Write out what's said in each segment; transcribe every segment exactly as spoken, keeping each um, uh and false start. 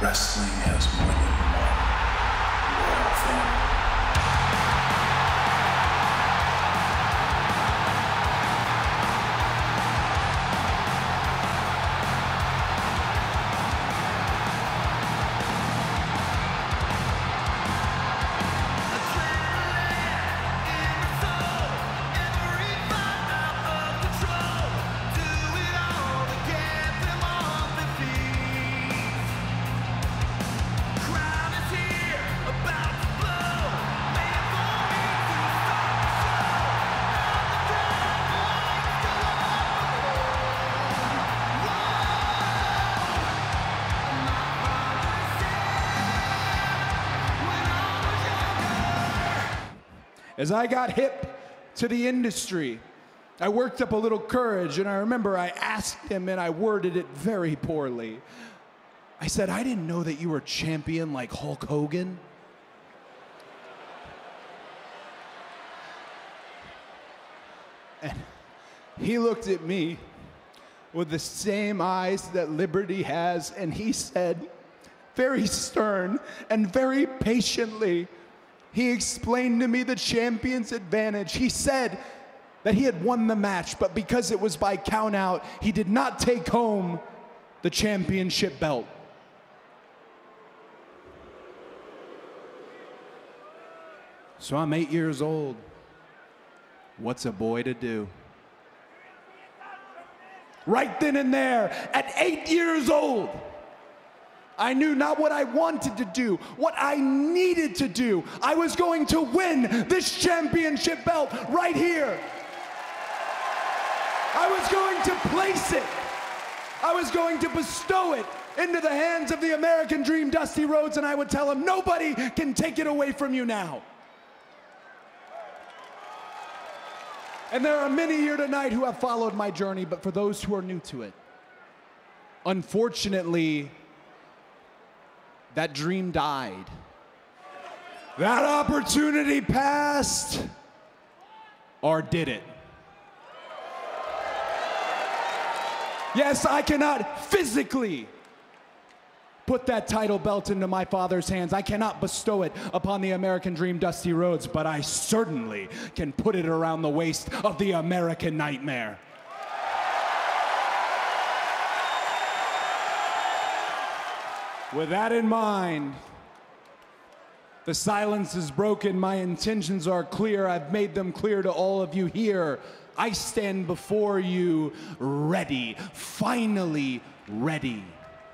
Wrestling has more than one royal family. As I got hip to the industry, I worked up a little courage, and I remember I asked him, and I worded it very poorly. I said, I didn't know that you were champion like Hulk Hogan. And he looked at me with the same eyes that Liberty has, and he said, very stern and very patiently, he explained to me the champion's advantage. He said that he had won the match, but because it was by count out, he did not take home the championship belt. So I'm eight years old. What's a boy to do? Right then and there, at eight years old, I knew not what I wanted to do, what I needed to do. I was going to win this championship belt right here. I was going to place it. I was going to bestow it into the hands of the American Dream, Dusty Rhodes, and I would tell him, nobody can take it away from you now. And there are many here tonight who have followed my journey, but for those who are new to it, unfortunately, that dream died. That opportunity passed, or did it? Yes, I cannot physically put that title belt into my father's hands. I cannot bestow it upon the American Dream, Dusty Rhodes, but I certainly can put it around the waist of the American Nightmare. With that in mind, the silence is broken. My intentions are clear. I've made them clear to all of you here. I stand before you ready, finally ready.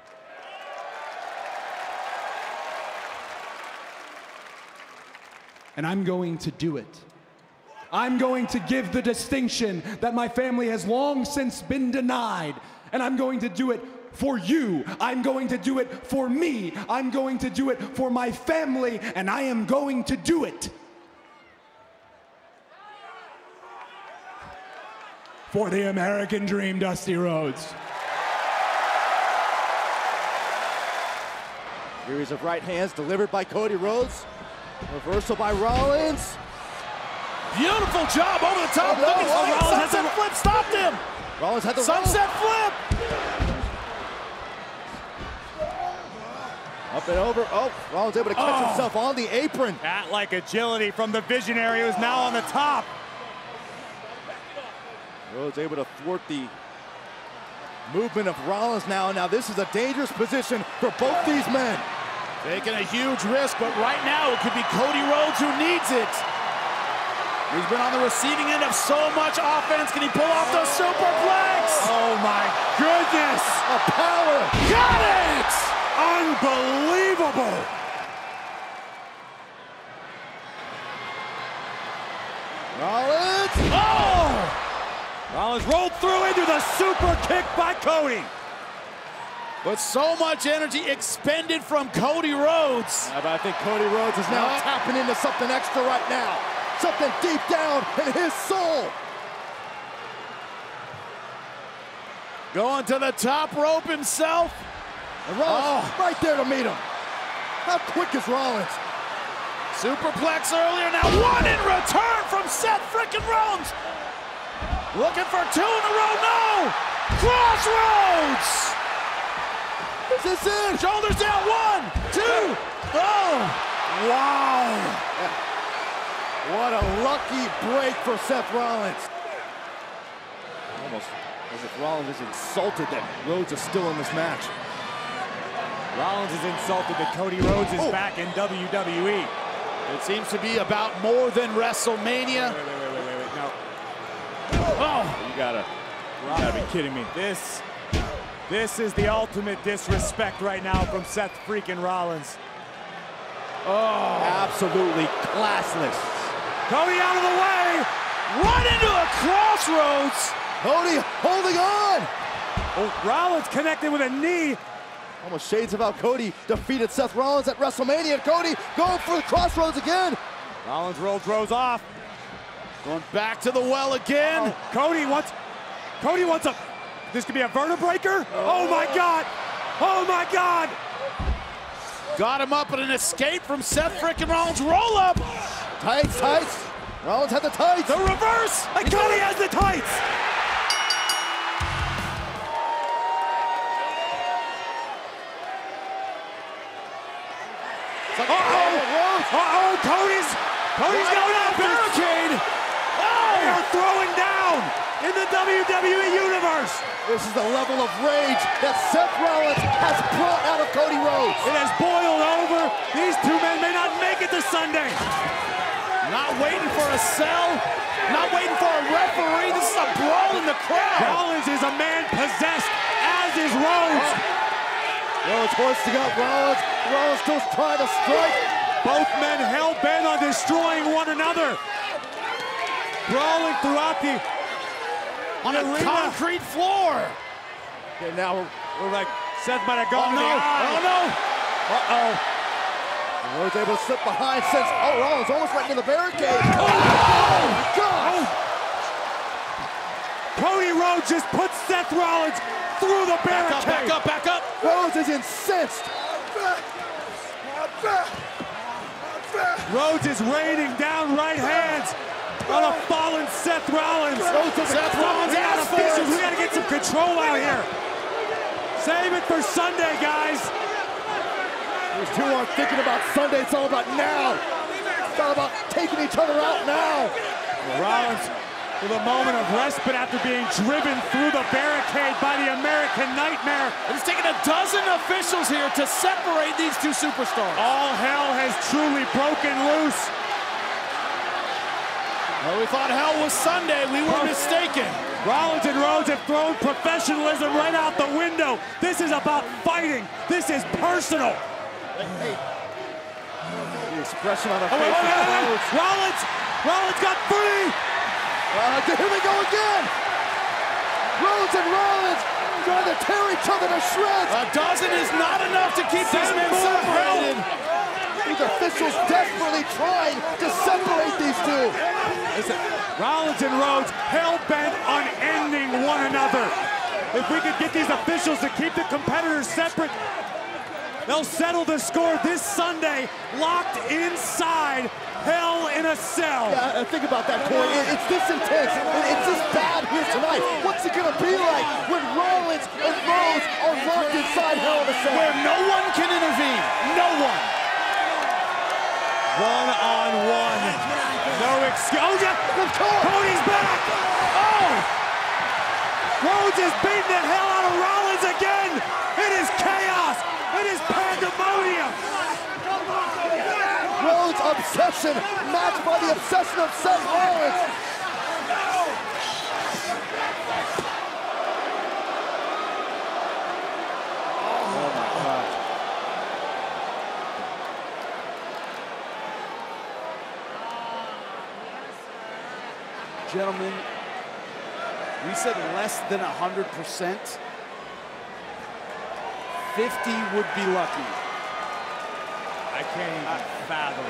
And I'm going to do it. I'm going to give the distinction that my family has long since been denied, and I'm going to do it for you. I'm going to do it for me. I'm going to do it for my family, and I am going to do it for the American Dream, Dusty Rhodes. Series of right hands delivered by Cody Rhodes. Reversal by Rollins. Beautiful job over the top. Oh, no, Looking for oh, Rollins. sunset Has a flip. Stopped him. Rollins had the sunset flip. Up and over. Oh, Rollins able to catch oh. himself on the apron. Cat-like agility from the Visionary, who's now on the top. Rhodes able to thwart the movement of Rollins now. Now this is a dangerous position for both these men. Taking a huge risk, but right now it could be Cody Rhodes who needs it. He's been on the receiving end of so much offense. Can he pull off the superplex? Oh my goodness! A power! Got it! Unbelievable! Rollins! Oh! Rollins rolled through into the super kick by Cody. But so much energy expended from Cody Rhodes. Yeah, but I think Cody Rhodes is now uh, tapping into something extra right now. Something deep down in his soul. Going to the top rope himself. And Rollins oh. right there to meet him. How quick is Rollins? Superplex earlier, now one in return from Seth frickin' Rollins. Looking for two in a row, no! Crossroads! Is this it? Shoulders down, one, two, oh! Wow! What a lucky break for Seth Rollins. Almost as if Rollins is insulted that Rhodes is still in this match. Rollins is insulted that Cody Rhodes is oh. back in W W E. It seems to be about more than WrestleMania. Wait, wait, wait, wait, wait, wait. No. Oh! You gotta, you gotta be kidding me. This, this is the ultimate disrespect right now from Seth freaking Rollins. Oh, absolutely classless. Cody out of the way. Run into a crossroads. Cody holding on. Oh, Rollins connected with a knee. Almost shades of how Cody defeated Seth Rollins at WrestleMania. And Cody going for the crossroads again. Rollins rolls Rhodes off. Going back to the well again. Oh, Cody wants, Cody wants a, this could be a vertebreaker. Oh. oh my God. Oh my God. Got him up in an escape from Seth frickin' Rollins. Roll up. Tights, tights. Rollins had the tights. The reverse. And Cody has the tights. Uh-oh. Uh-oh, Cody's, Cody's going up. Barricade. Oh, they are throwing down in the W W E Universe. This is the level of rage that Seth Rollins has brought out of Cody Rhodes. It has boiled over. These two men may not make it to Sunday. Not waiting for a cell. Not waiting for a referee. This is a brawl in the crowd. Rollins is a man possessed, as is Rhodes. Oh. Rhodes hoisting up Rollins. Rollins still trying to strike. Both men hell-bent on destroying one another. Brawling throughout the on a arena. Concrete floor. Okay, now we're, we're like, Seth might have gone oh, to no. the eye. Oh, no. Uh-oh. Rhodes able to slip behind since, oh, Rollins almost went into the barricade. Oh, oh my God. Cody Rhodes just put Seth Rollins through the barricade. Back up, back up, back up. Rhodes is incensed. Rhodes is raining down right hands on a fallen Seth Rollins. Seth Rollins asked for it. We gotta get some control out here. Save it for Sunday, guys. These two aren't thinking about Sunday. It's all about now. It's all about taking each other out now. Rollins with a moment of respite after being driven through the barricade by the American Nightmare. It's taken a dozen officials here to separate these two superstars. All hell has truly broken loose. Well, we thought hell was Sunday. We were mistaken. Rollins and Rhodes have thrown professionalism right out the window. This is about fighting. This is personal. Hey, hey. The expression on the oh, face oh, of oh, Rhodes. Rollins, Rollins got free. Uh, here we go again. Rhodes and Rollins trying to tear each other to shreds. A dozen is not enough to keep these men separated. These officials desperately trying to separate these two. Listen, Rollins and Rhodes hell-bent on ending one another. If we could get these officials to keep the competitors separate, they'll settle the score this Sunday, locked inside Hell in a Cell. Yeah, think about that, Corey. It, it's this intense. It, it's this bad here tonight. What's it gonna be like when Rollins and Rhodes are locked inside Hell in a Cell? Where no one can intervene. No one. One on one. No excuse. Oh, yeah. Cody's back. Oh! Rhodes is beating the hell out of Rollins again. It is chaos. It is pandemonium. Rhodes' obsession matched by the obsession of Seth Rollins. Oh my God. Gentlemen, we said less than one hundred percent. fifty would be lucky. I can't even fathom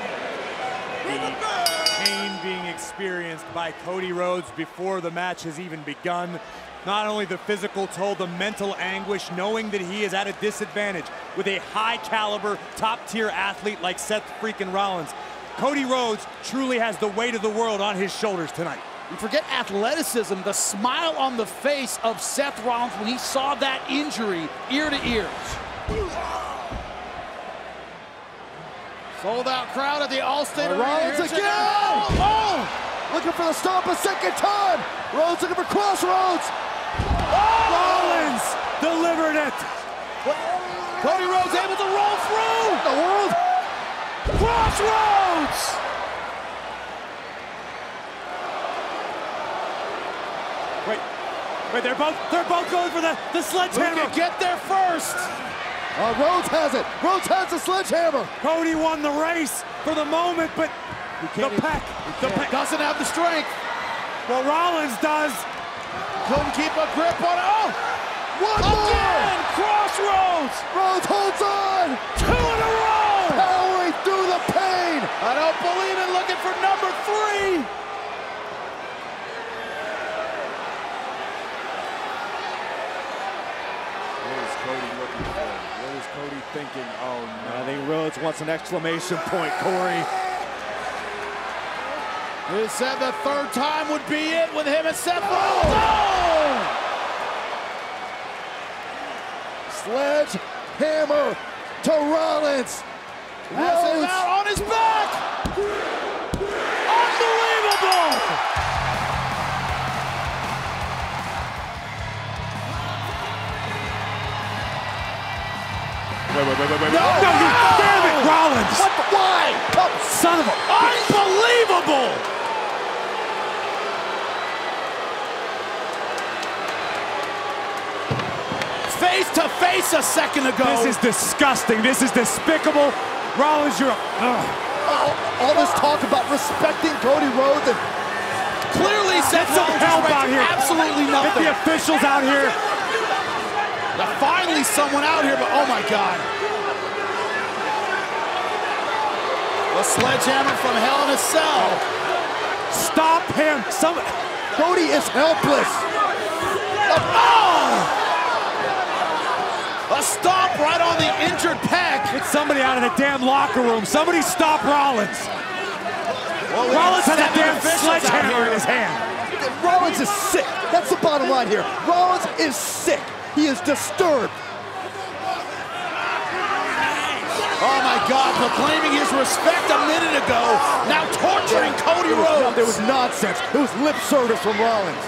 the pain being experienced by Cody Rhodes before the match has even begun. Not only the physical toll, the mental anguish, knowing that he is at a disadvantage with a high caliber, top tier athlete like Seth freaking Rollins. Cody Rhodes truly has the weight of the world on his shoulders tonight. You forget athleticism, the smile on the face of Seth Rollins when he saw that injury ear to ear. Sold out crowd at the Allstate Arena. Rollins again! Oh! Looking for the stomp a second time! Rhodes looking for crossroads! Oh! Rollins delivered it! What? Cody Rhodes able to roll through! The world! Crossroads! Wait, wait, they're both they're both going for the, the sledgehammer. Who can get there first? Uh, Rhodes has it! Rhodes has the sledgehammer! Cody won the race for the moment, but the pack, the pack Doesn't have the strength. Well, Rollins does. Couldn't keep a grip on it. Oh! One Again! more! Crossroads! Rhodes holds on! Two in a row! Powering through the pain! I don't believe it. Looking for number three. What is Cody looking for? What is Cody thinking? Oh no. I think Rhodes wants an exclamation point, Corey. They said the third time would be it with him and Seth Rollins. Oh! Sledgehammer to Rollins. Has him Rhodes. out on his back. Unbelievable! Wait, wait, wait, wait, wait. No! no you, damn it, Rollins! What the, why? Come, Son of a... Unbelievable! Face to face a second ago. This is disgusting. This is despicable. Rollins, you're a... Ugh. all, all this talk about respecting Cody Rhodes and Clearly Seth Get some Rollins help respects out here. absolutely Get nothing. the officials out here. Now, finally someone out here, but oh my God. A sledgehammer from Hell in a Cell. Stop him. Some... Cody is helpless. Oh! A stomp right on the injured pec. Get somebody out of the damn locker room. Somebody stop Rollins. Well, we Rollins has a seven damn officials out sledgehammer here. in his hand. Rollins is sick. That's the bottom line here. Rollins is sick. He is disturbed. Oh my God, proclaiming his respect a minute ago, now torturing Cody Rhodes. There was nonsense. It was lip service from Rollins.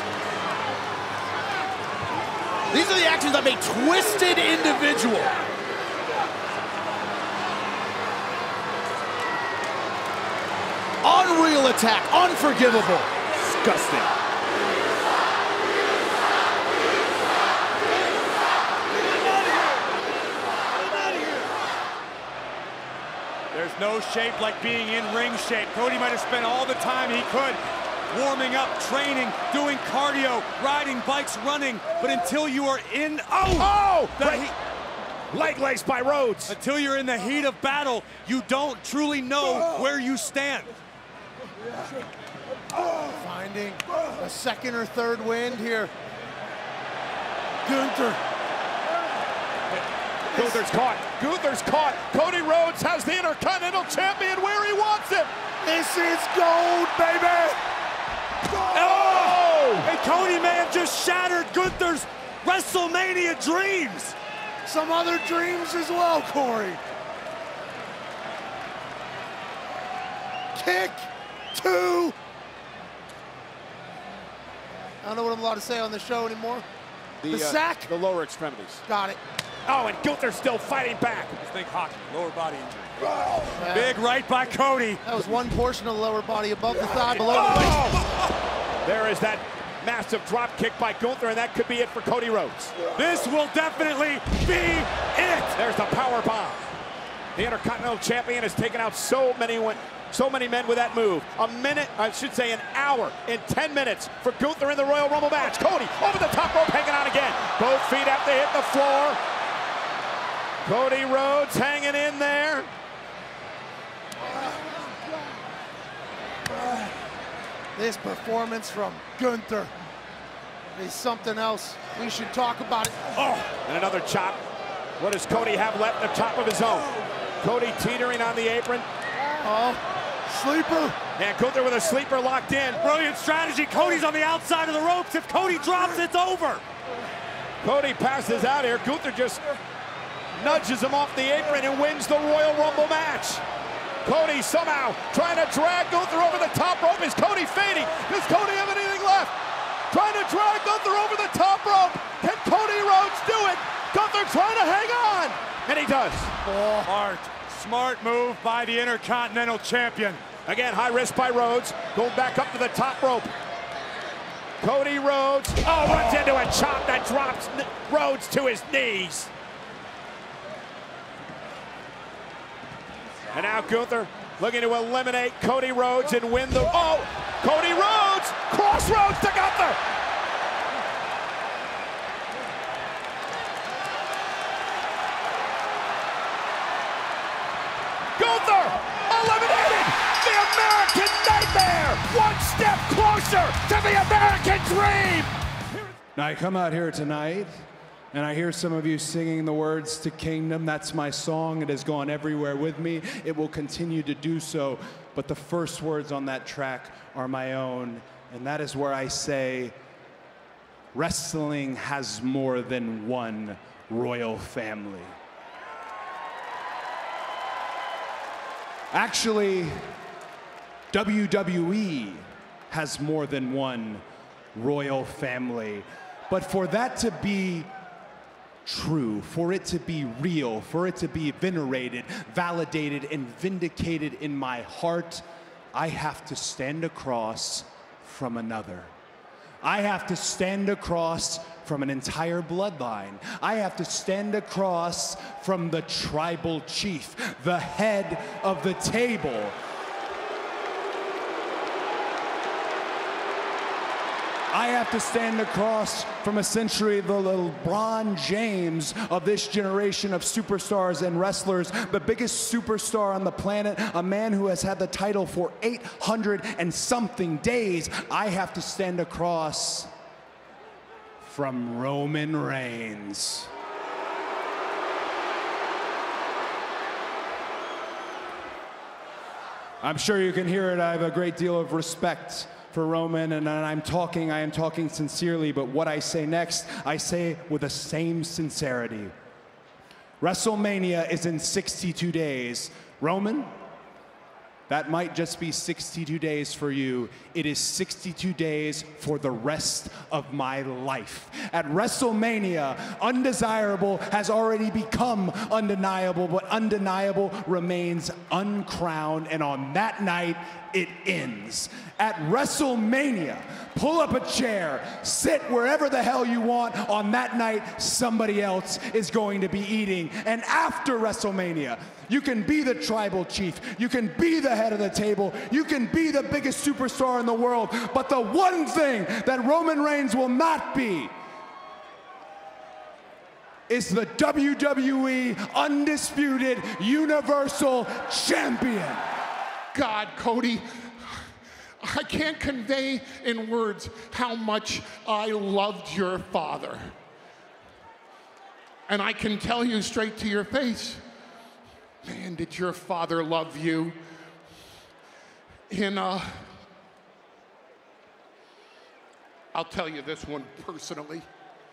These are the actions of a twisted individual. Unreal attack, unforgivable. Disgusting. There's no shape like being in ring shape. Cody might have spent all the time he could warming up, training, doing cardio, riding bikes, running, but until you are in, oh! Oh! The Right. heat, Leg lace by Rhodes. until you're in the heat of battle, you don't truly know where you stand. Finding a second or third wind here. Gunther. Gunther's caught. Gunther's caught. Cody Rhodes has the Intercontinental Champion where he wants him. This is gold, baby. Oh! And Cody may have just shattered Gunther's WrestleMania dreams. Some other dreams as well, Corey. Kick two. I don't know what I'm allowed to say on the show anymore. The, uh, sack. The lower extremities. Got it. Oh, and Gunther's still fighting back. Just think hockey, lower body injury. Big right by Cody. That was one portion of the lower body above the thigh, below the waist. There is that massive drop kick by Gunther, and that could be it for Cody Rhodes. This will definitely be it. There's the power bomb. The Intercontinental Champion has taken out so many so many men with that move. A minute, I should say an hour in ten minutes for Gunther in the Royal Rumble match. Cody over the top rope, hanging on again. Both feet have to hit the floor. Cody Rhodes hanging in there. This performance from Gunther is something else. We should talk about it. Oh, and another chop. What does Cody have left at the top of his own? Cody teetering on the apron. Oh, sleeper. And Gunther with a sleeper locked in. Brilliant strategy. Cody's on the outside of the ropes. If Cody drops, it's over. Cody passes out here. Gunther just nudges him off the apron and wins the Royal Rumble match. Cody somehow trying to drag Gunther over the top rope. Is Cody fading? Does Cody have anything left? Trying to drag Gunther over the top rope. Can Cody Rhodes do it? Gunther trying to hang on. And he does. Oh, smart, smart move by the Intercontinental Champion. Again, high risk by Rhodes. Going back up to the top rope. Cody Rhodes. Oh, runs into a chop that drops Rhodes to his knees. And now Gunther looking to eliminate Cody Rhodes and win the... Oh! Cody Rhodes! Crossroads to Gunther! Gunther eliminated the American Nightmare! One step closer to the American Dream! Now I come out here tonight and I hear some of you singing the words to Kingdom. That's my song. It has gone everywhere with me. It will continue to do so. But the first words on that track are my own. And that is where I say, wrestling has more than one royal family. Actually, W W E has more than one royal family. But for that to be true, for it to be real, for it to be venerated, validated, and vindicated in my heart, I have to stand across from another. I have to stand across from an entire bloodline. I have to stand across from the tribal chief, the head of the table. I have to stand across from essentially the LeBron James of this generation of superstars and wrestlers, the biggest superstar on the planet, a man who has had the title for eight hundred and something days. I have to stand across from Roman Reigns. I'm sure you can hear it. I have a great deal of respect for Roman, and I'm talking, I am talking sincerely, but what I say next, I say with the same sincerity. WrestleMania is in sixty-two days. Roman, that might just be sixty-two days for you. It is sixty-two days for the rest of my life. At WrestleMania, undesirable has already become undeniable, but undeniable remains uncrowned, and on that night, it ends. At WrestleMania, pull up a chair, sit wherever the hell you want. On that night, somebody else is going to be eating. And after WrestleMania, you can be the tribal chief, you can be the head of the table, you can be the biggest superstar in the world, but the one thing that Roman Reigns will not be is the W W E Undisputed Universal Champion. God, Cody, I can't convey in words how much I loved your father. And I can tell you straight to your face, man, did your father love you. In, uh, I'll tell you this one personally.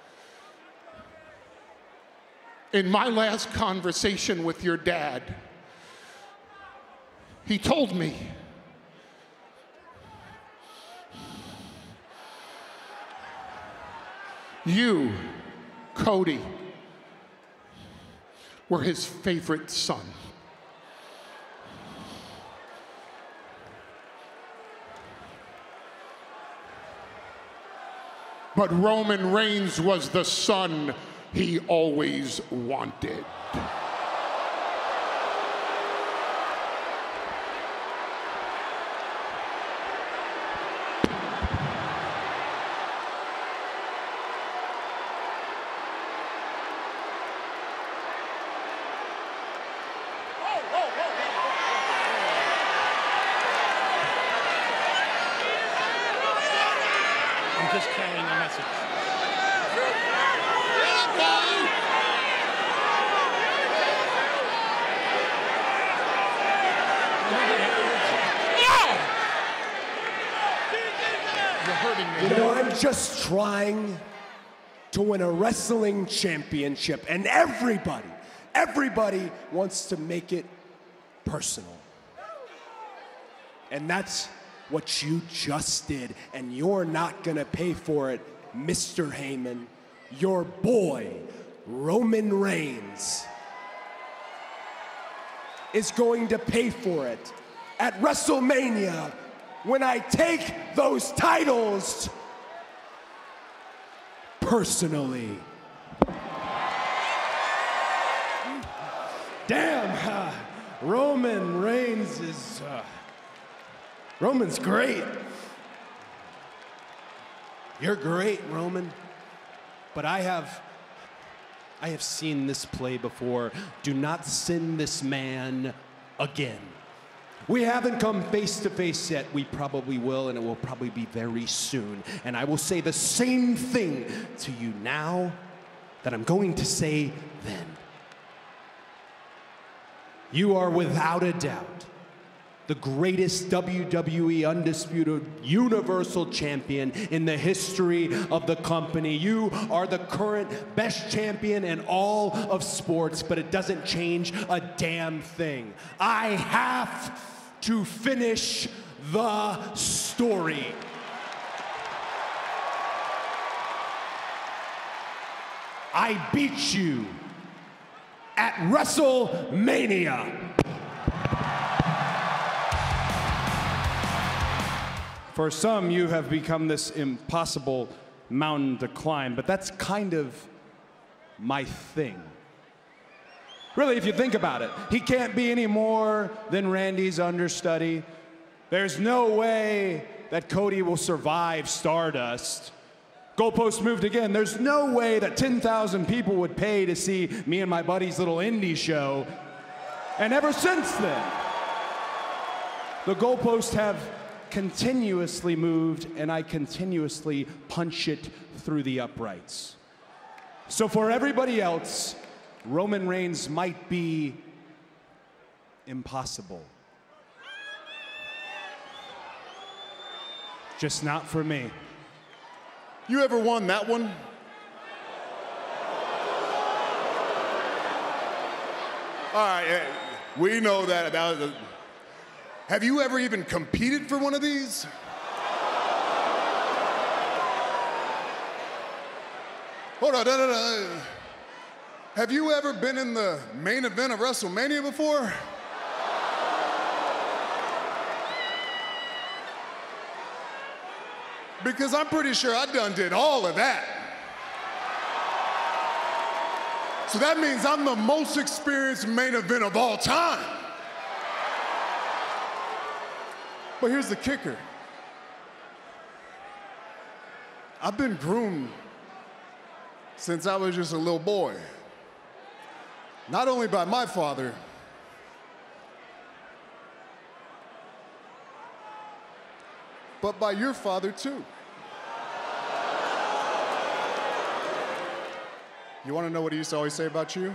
In my last conversation with your dad, he told me, you, Cody, were his favorite son. But Roman Reigns was the son he always wanted. I'm just carrying a message. You're hurting me. You know, I'm just trying to win a wrestling championship, and everybody, everybody wants to make it personal. And that's what you just did, and you're not gonna pay for it, Mister Heyman. Your boy, Roman Reigns, is going to pay for it at WrestleMania when I take those titles personally. Damn, uh, Roman Reigns is, uh, Roman's great. You're great, Roman. But I have, I have seen this play before. Do not send this man again. We haven't come face to face yet. We probably will, and it will probably be very soon. And I will say the same thing to you now that I'm going to say then. You are without a doubt the greatest W W E Undisputed Universal Champion in the history of the company. You are the current best champion in all of sports, but it doesn't change a damn thing. I have to finish the story. I beat you at WrestleMania. For some, you have become this impossible mountain to climb, but that's kind of my thing. Really, if you think about it, he can't be any more than Randy's understudy. There's no way that Cody will survive Stardust. Goalpost moved again. There's no way that ten thousand people would pay to see me and my buddy's little indie show. And ever since then, the goalposts have continuously moved, and I continuously punch it through the uprights. So for everybody else, Roman Reigns might be impossible. Just not for me. You ever won that one? All right, we know that. that was a, have you ever even competed for one of these? Hold on, no, no, no. Have you ever been in the main event of WrestleMania before? Because I'm pretty sure I done did all of that. So that means I'm the most experienced main event of all time. But here's the kicker. I've been groomed since I was just a little boy. Not only by my father, but by your father too. You want to know what he used to always say about you?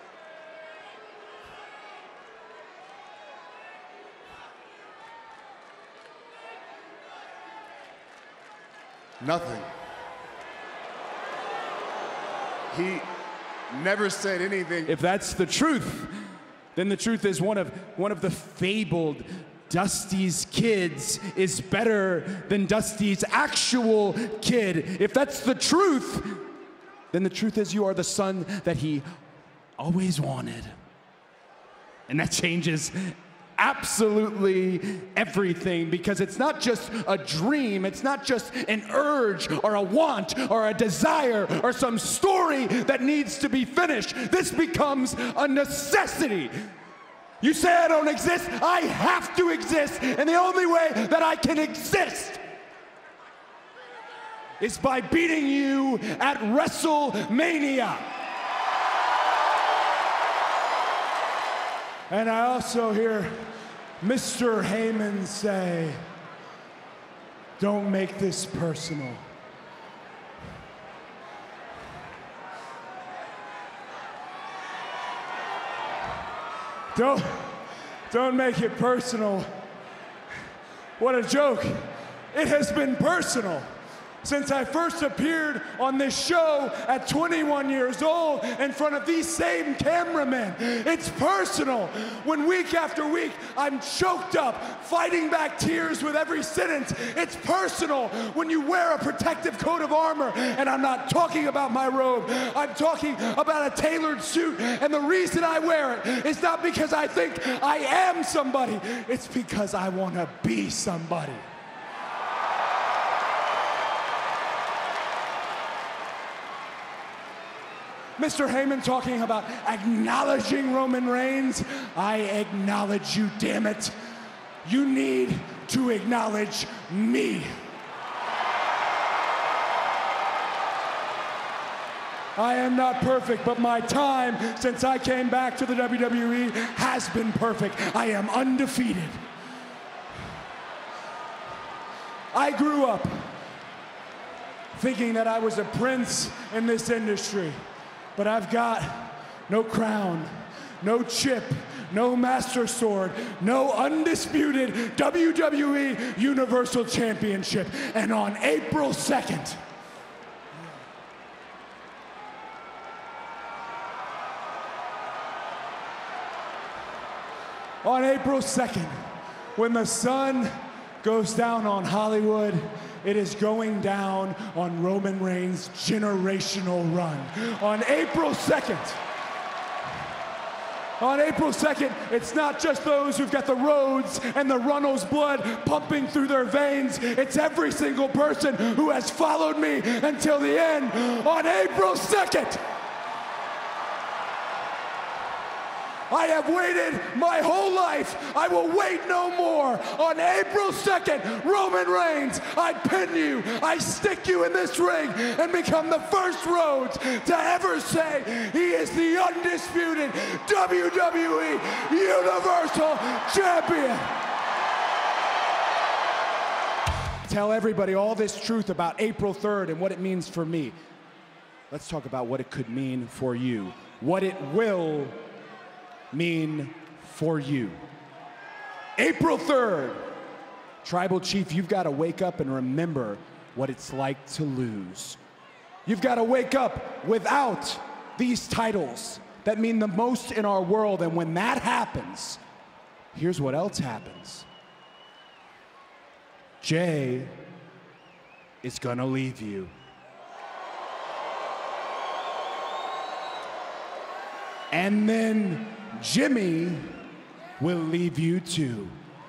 Nothing. He never said anything. If that's the truth, then the truth is one of one of the fabled Dusty's kids is better than Dusty's actual kid. If that's the truth, then the truth is you are the son that he always wanted. And that changes absolutely everything, because it's not just a dream, it's not just an urge or a want or a desire or some story that needs to be finished. This becomes a necessity. You say I don't exist, I have to exist, and the only way that I can exist is by beating you at WrestleMania. And I also hear Mister Heyman say, don't make this personal. Don't, don't make it personal. What a joke. It has been personal. since I first appeared on this show at twenty-one years old in front of these same cameramen. It's personal. When week after week I'm choked up, fighting back tears with every sentence. It's personal when you wear a protective coat of armor, and I'm not talking about my robe. I'm talking about a tailored suit, and the reason I wear it is not because I think I am somebody. It's because I want to be somebody. Mister Heyman talking about acknowledging Roman Reigns. I acknowledge you, damn it. You need to acknowledge me. I am not perfect, but my time since I came back to the W W E has been perfect. I am undefeated. I grew up thinking that I was a prince in this industry. But I've got no crown, no chip, no master sword, no undisputed W W E Universal Championship. And on April second, on April second, when the sun goes down on Hollywood, it is going down on Roman Reigns' generational run. On April second, on April second, it's not just those who've got the Rhodes and the Runnels blood pumping through their veins. It's every single person who has followed me until the end. On April second, I have waited my whole life. I will wait no more. On April second, Roman Reigns, I pin you, I stick you in this ring and become the first Rhodes to ever say he is the undisputed W W E Universal Champion. Tell everybody all this truth about April third and what it means for me. Let's talk about what it could mean for you. What it will mean for you. April third, Tribal Chief, you've got to wake up and remember what it's like to lose. You've got to wake up without these titles that mean the most in our world, and when that happens, here's what else happens. Jay is gonna leave you. And then Jimmy will leave you too.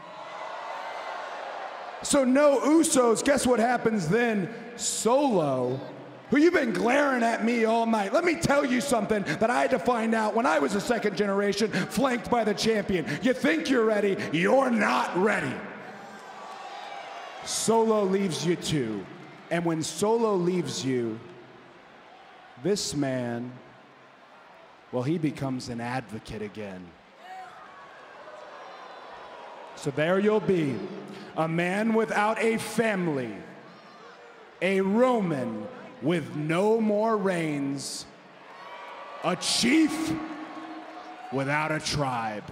So no Usos, guess what happens then? Solo, who you've been glaring at me all night. Let me tell you something that I had to find out when I was a second generation, flanked by the champion. You think you're ready, you're not ready. Solo leaves you too. And when Solo leaves you, this man, well, he becomes an advocate again. So there you'll be, a man without a family, a Roman with no more reigns, a chief without a tribe.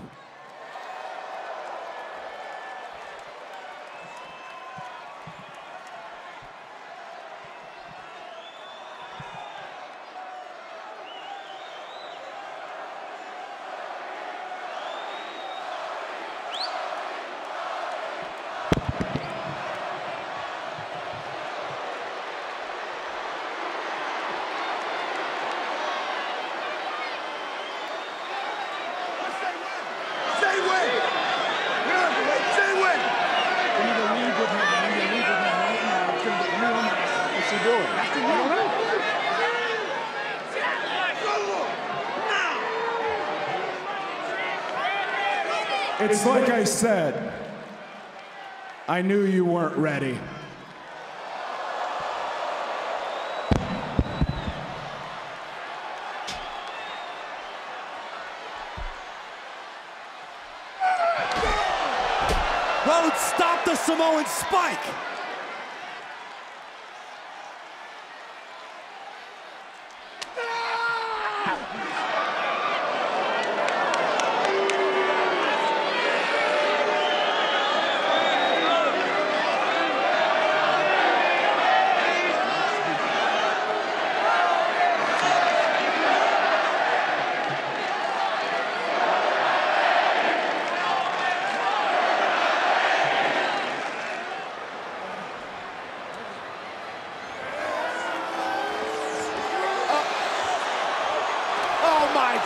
It's like I said, I knew you weren't ready. Rhodes stopped the Samoan spike.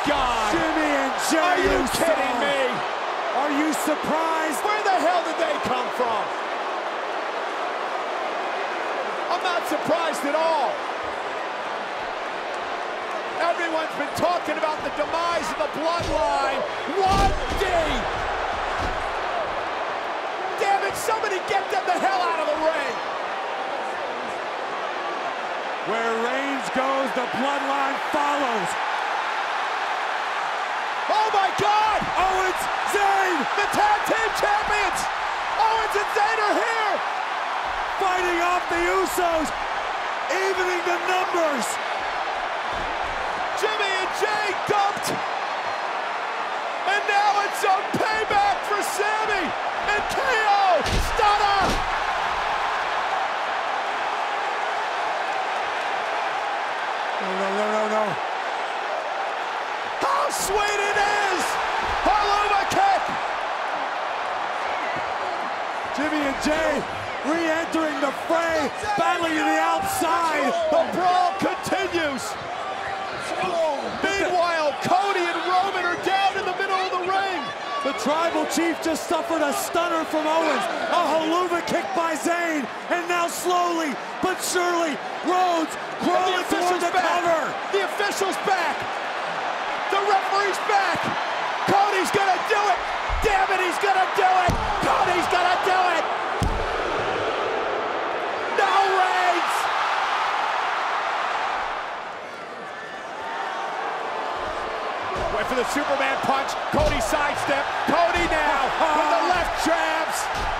God! Jimmy and Jey Are you Uso. kidding me? Are you surprised? Where the hell did they come from? I'm not surprised at all. Everyone's been talking about the demise of the bloodline. one D! Damn it, somebody get them the hell out of the ring! Where Reigns goes, the bloodline follows. Oh my God! Owens, Zayn, The tag team champions! Owens and Zayn are here! fighting off the Usos, evening the numbers. Jimmy and Jey dumped! And now it's a payback for Sammy! And K O! Stunner! No, no, no, no, no. How sweet it is! Haluva kick! Jimmy and Jey re-entering the fray, battling to the outside. The brawl continues! Meanwhile, Cody and Roman are down in the middle of the ring! The Tribal Chief just suffered a stunner from Owens, a haluva kick by Zayn, and now slowly but surely, Rhodes crawling toward the back. cover. The official's back! The referee's back! Cody's gonna do it! Damn it, he's gonna do it! Cody's gonna do it! No, Reigns! Went for the Superman punch. Cody sidestep. Cody now with the left jabs.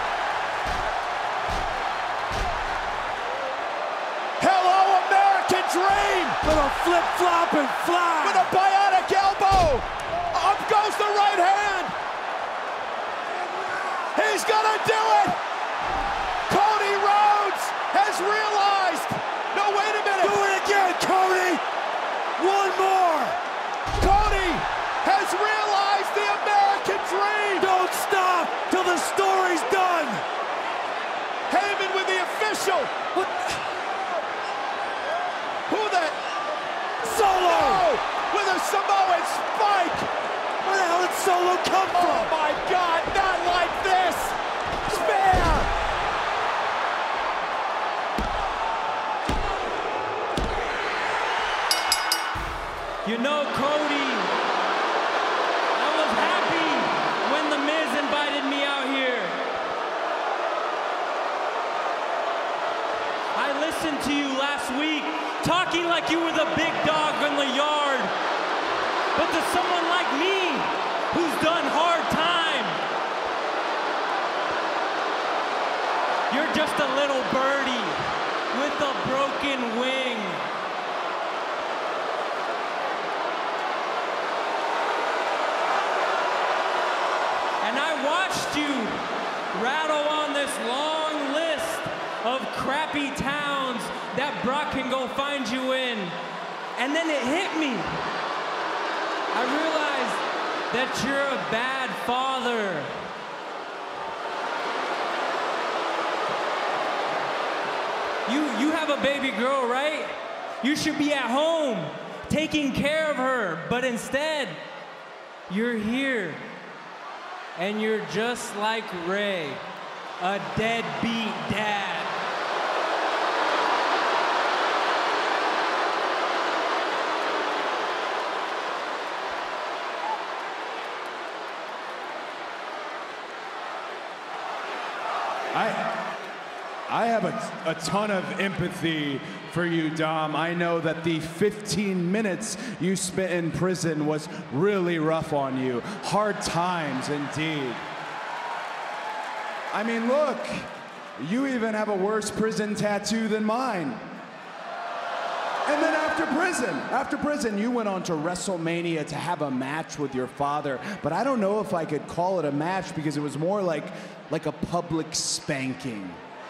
Hello, American Dream! With a flip-flop and fly. With a bionic elbow. Up goes the right hand. He's gonna do it. Cody Rhodes has realized. No, wait a minute. Do it again, Cody. One more. Cody has realized the American dream. Don't stop till the story's done. Heyman with the official. What? Who the? Solo. No, with a Samoan spike. Where the hell did Solo come Oh from? my God, not like this. Spear. You know, Cody, I was happy when The Miz invited me out here. I listened to you last week, talking like you were the big dog in the yard. But to someone like me, who's done hard time, you're just a little birdie with a broken wing. And I watched you rattle on this long list of crappy towns that Brock can go find you in. And then it hit me. I realized that you're a bad father. You, you have a baby girl, right? You should be at home taking care of her, but instead, you're here. And you're just like Ray, a deadbeat dad. I, I have a, a ton of empathy for you, Dom. I know that the fifteen minutes you spent in prison was really rough on you. Hard times indeed. I mean, look, you even have a worse prison tattoo than mine. And then after prison, after prison, you went on to WrestleMania to have a match with your father. But I don't know if I could call it a match because it was more like, like a public spanking.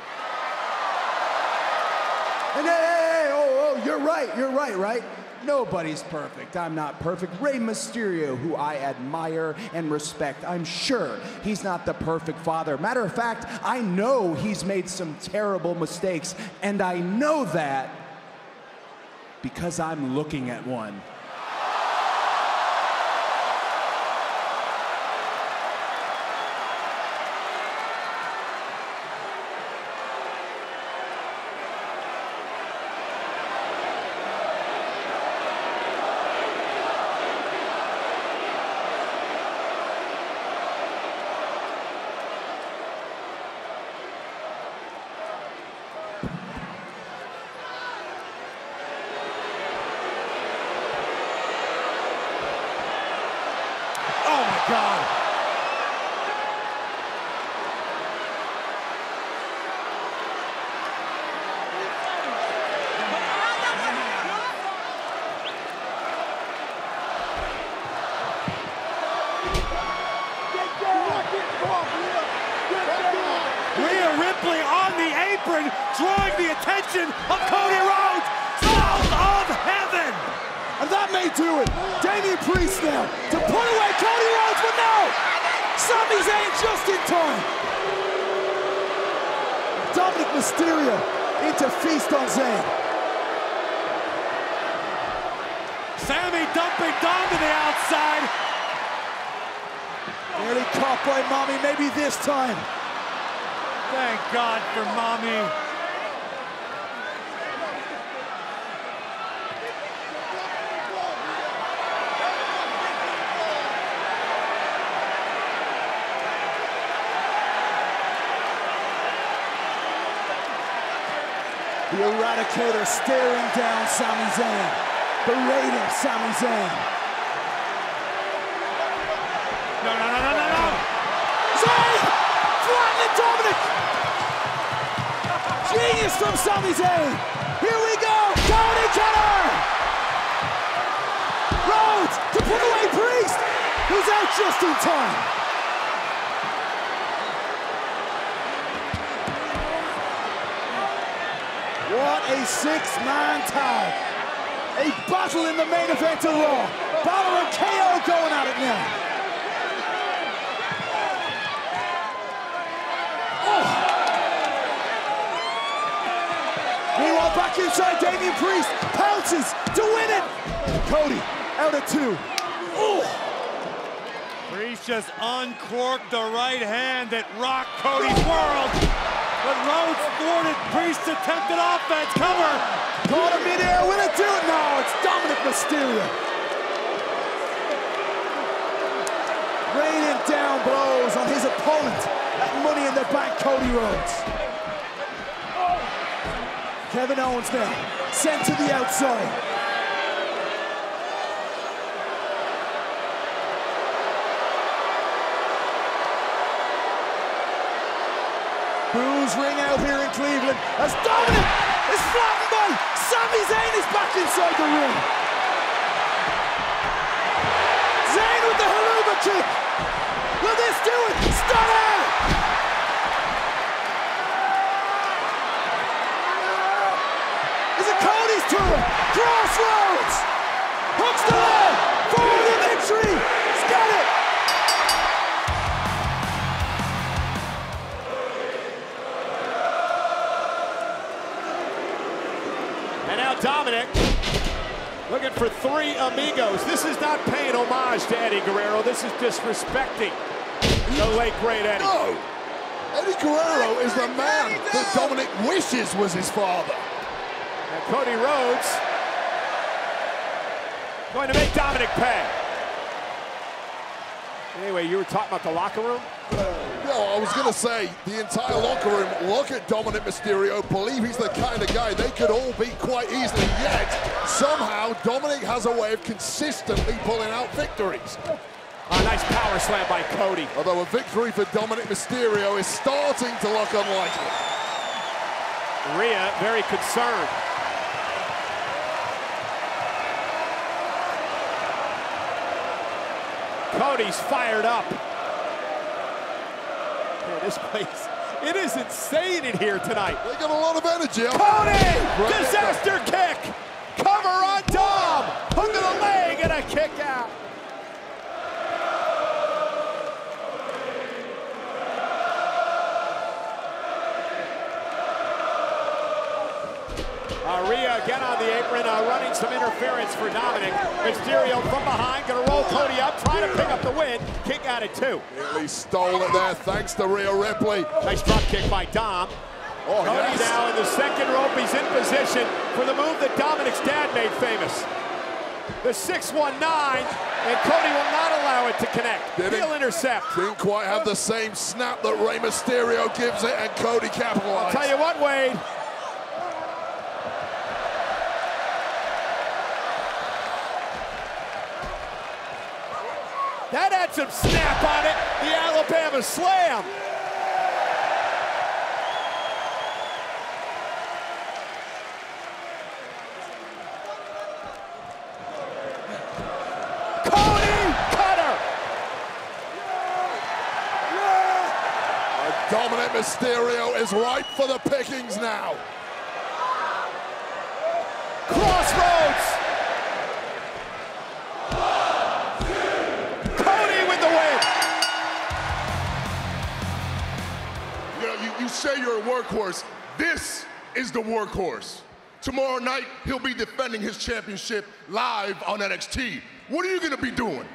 And hey, hey, hey, oh, oh, you're right, you're right, right? Nobody's perfect. I'm not perfect. Rey Mysterio, who I admire and respect, I'm sure he's not the perfect father. Matter of fact, I know he's made some terrible mistakes, and I know that because I'm looking at one. attention of Cody Rhodes, south of heaven. And that may do it. Damian Priest now to put away Cody Rhodes, but no! Sami Zayn just in time. Dominic Mysterio into feast on Zayn. Sami dumping Dom to the outside. Nearly caught by Mommy, maybe this time. Thank God for Mommy. The Eradicator staring down Sami Zayn, berating Sami Zayn. No, no, no, no, no, no. Zayn! Flattening Dominic! Genius from Sami Zayn! Here we go! Cody Cutter! Rhodes to put away Priest, who's out just in time. What a six-man tag. A battle in the main event of Raw. Balor and K O going at it now. Oh. Meanwhile, back inside, Damian Priest pounces to win it. Cody out at two. Oh. Priest just uncorked the right hand that rocked Cody's world. But Rhodes thwarted Priest's attempted offense. Cover. Caught him midair. Will it do it? No, it's Dominic Mysterio. Raining down blows on his opponent at Money in the Bank, Cody Rhodes. Kevin Owens now sent to the outside. Boos ring out here in Cleveland as Dominic is flattened by Sami Zayn is back inside the ring. Zayn with the haluva kick. Will this do it? Stunner! Is it Cody's turn? Crossroads! Hooks the leg for the victory! He's got it! And now Dominic looking for three amigos. This is not paying homage to Eddie Guerrero. This is disrespecting the late, great Eddie. No! Eddie Guerrero is the man that Dominic wishes was his father. And Cody Rhodes going to make Dominic pay. Anyway, you were talking about the locker room? No, I was going to say, the entire locker room, look at Dominic Mysterio, believe he's the kind of guy they could all beat quite easily, yet somehow Dominic has a way of consistently pulling out victories. A nice power slam by Cody. Although a victory for Dominic Mysterio is starting to look unlikely. Rhea very concerned. Cody's fired up. Man, this place, it is insane in here tonight. They got a lot of energy. Cody! Disaster kick! Cover on Dom! Hook to the leg and a kick out. Uh, Rhea again on the apron, uh, running some interference for Dominic. Mysterio from behind, gonna roll Cody up, trying to pick up the win. Kick out at two. Nearly stole it there, thanks to Rhea Ripley. Nice drop kick by Dom. Oh, Cody yes. now in the second rope. He's in position for the move that Dominic's dad made famous. The six one nine, and Cody will not allow it to connect. Didn't, He'll intercept. Didn't quite have the same snap that Rey Mysterio gives it, and Cody capitalized. I'll tell you what, Wade. That had some snap on it, the Alabama slam. Cody Cutter. And Dominic Mysterio is ripe for the pickings now. word workhorse. This is the workhorse. Tomorrow night, he'll be defending his championship live on N X T. What are you gonna be doing?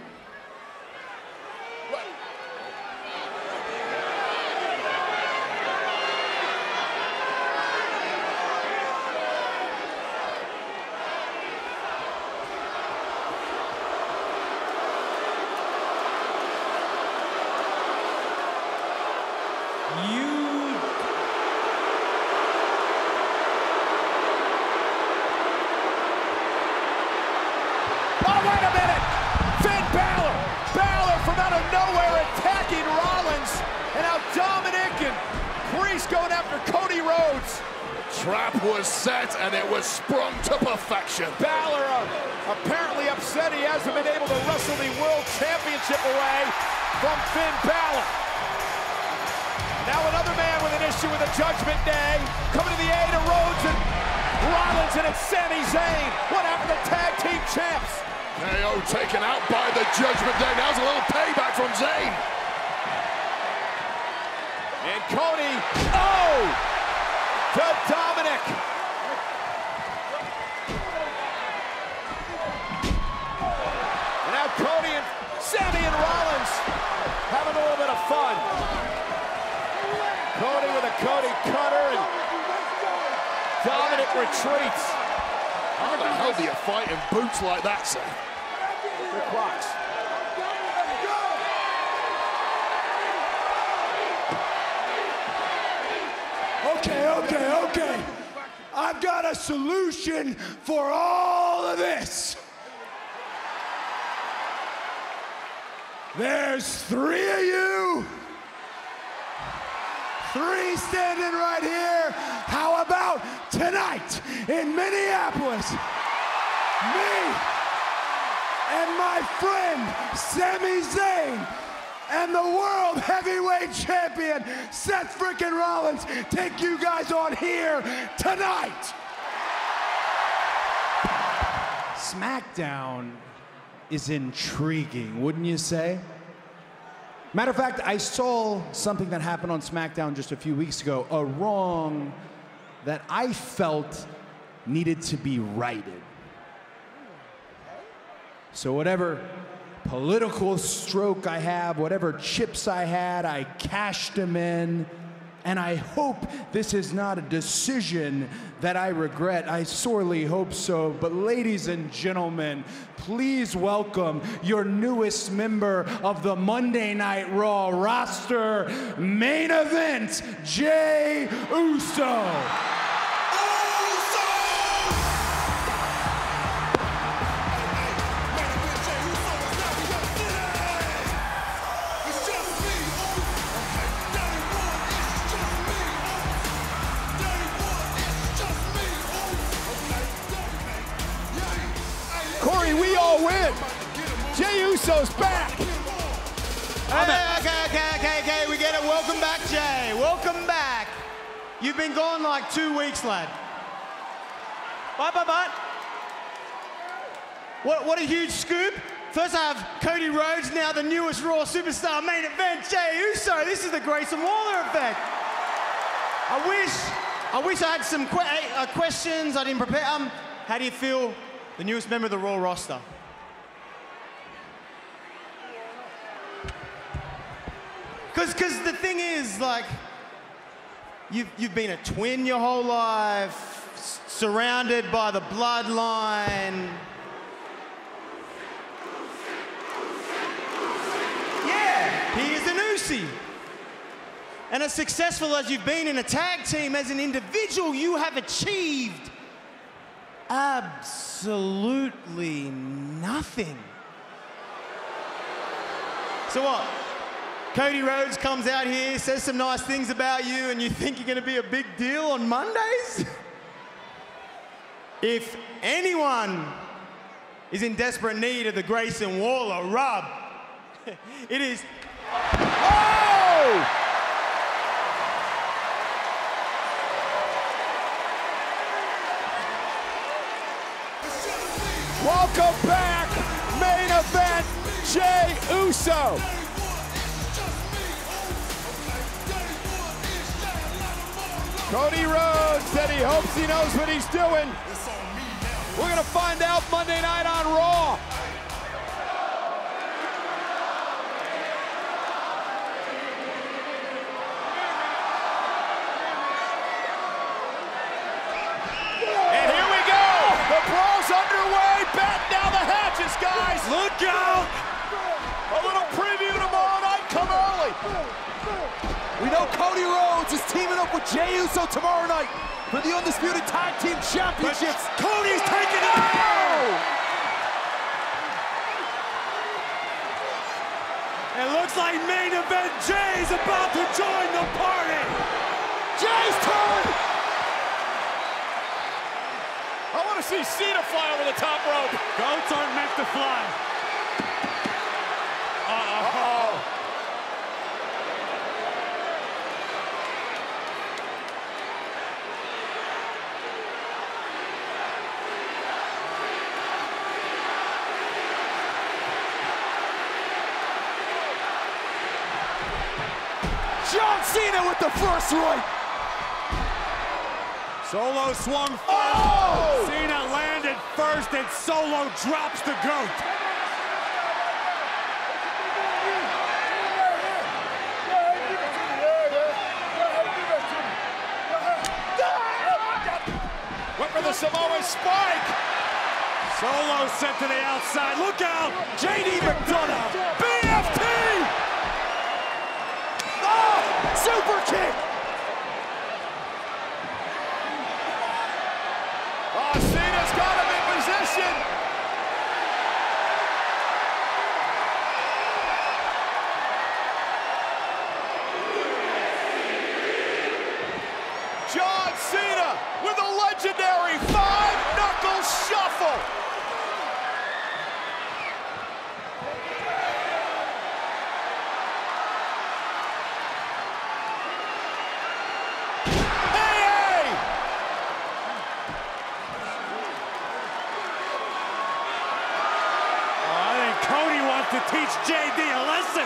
Going after Cody Rhodes. The trap was set and it was sprung to perfection. Balor uh, apparently upset he hasn't been able to wrestle the World Championship away from Finn Balor. Now another man with an issue with the Judgment Day. Coming to the aid of Rhodes and Rollins, and it's Sami Zayn. What happened to tag team champs? K O taken out by the Judgment Day. Now's a little payback from Zayn. And Cody, oh, to Dominic. And now Cody and Sami and Rollins having a little bit of fun. Cody with a Cody cutter, and Dominic retreats. How the hell do you fight in boots like that, sir? Good clocks. Okay, okay, okay. I've got a solution for all of this. There's three of you. Three standing right here. How about tonight in Minneapolis? Me and my friend Sami Zayn and the World Heavyweight Champion, Seth frickin' Rollins, take you guys on here tonight. SmackDown is intriguing, wouldn't you say? Matter of fact, I saw something that happened on SmackDown just a few weeks ago, a wrong that I felt needed to be righted. So whatever political stroke I have, whatever chips I had, I cashed them in. And I hope this is not a decision that I regret. I sorely hope so. But ladies and gentlemen, please welcome your newest member of the Monday Night Raw roster, main event, Jey Uso. Corey, we all win. Jey Uso's back. Okay, okay, okay, okay, okay, we get it. Welcome back, Jey. Welcome back. You've been gone like two weeks, lad. But, but, but. What, what a huge scoop. First I have Cody Rhodes, now the newest Raw superstar, main event, Jey Uso. This is the Grayson Waller effect. I wish, I wish I had some que uh, questions. I didn't prepare. Um, how do you feel? The newest member of the Raw roster. Because because the thing is, like, you've, you've been a twin your whole life, s surrounded by the bloodline. Yeah, he is an Usi. And as successful as you've been in a tag team, as an individual, you have achieved absolutely nothing. So what? Cody Rhodes comes out here, says some nice things about you, and you think you're gonna be a big deal on Mondays? If anyone is in desperate need of the Grayson Waller rub, it is... Oh! Welcome back, main event, Jey Uso. Cody Rhodes said he hopes he knows what he's doing. We're gonna find out Monday night on Raw. And here we go. The brawl's underway. Batten down the hatches, guys. Look out. A little preview tomorrow night. Come early. We know Cody Rhodes is teaming up with Jey Uso tomorrow night for the Undisputed Tag Team Championships. But Cody's taking it. Oh! It looks like main event Jey's about to join the party. Jey's turn! I want to see Cena fly over the top rope. Goats aren't meant to fly. Uh-oh. Uh-oh. John Cena with the first right. Solo swung first. Oh! Cena landed first, and Solo drops the goat. Went for the Samoan spike. Solo sent to the outside. Look out! J D McDonough. B F T! Oh! Super kick! Oh, Cena's got him in position. John Cena with a legendary five-knuckle shuffle. To teach J D a lesson.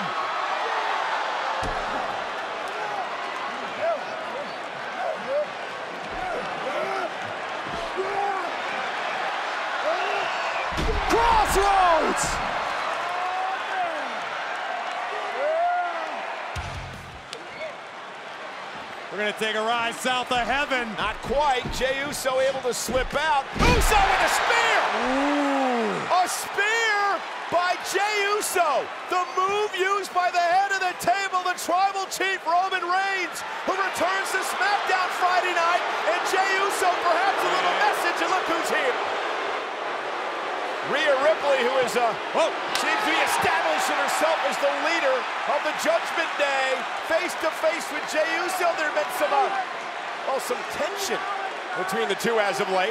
Crossroads! We're gonna take a ride south of heaven. Not quite. Jey Uso able to slip out. Uso with a spear! Ooh. A spear by Jey Uso. The move used by the head of the table, the tribal chief Roman Reigns, who returns to SmackDown Friday night. And Jey Uso perhaps a little message, and look who's here. Rhea Ripley, who is, uh, oh, seems to be establishing herself as the leader of the Judgment Day. Face-to-face with Jey Uso, there have been some, uh, well, some tension between the two as of late.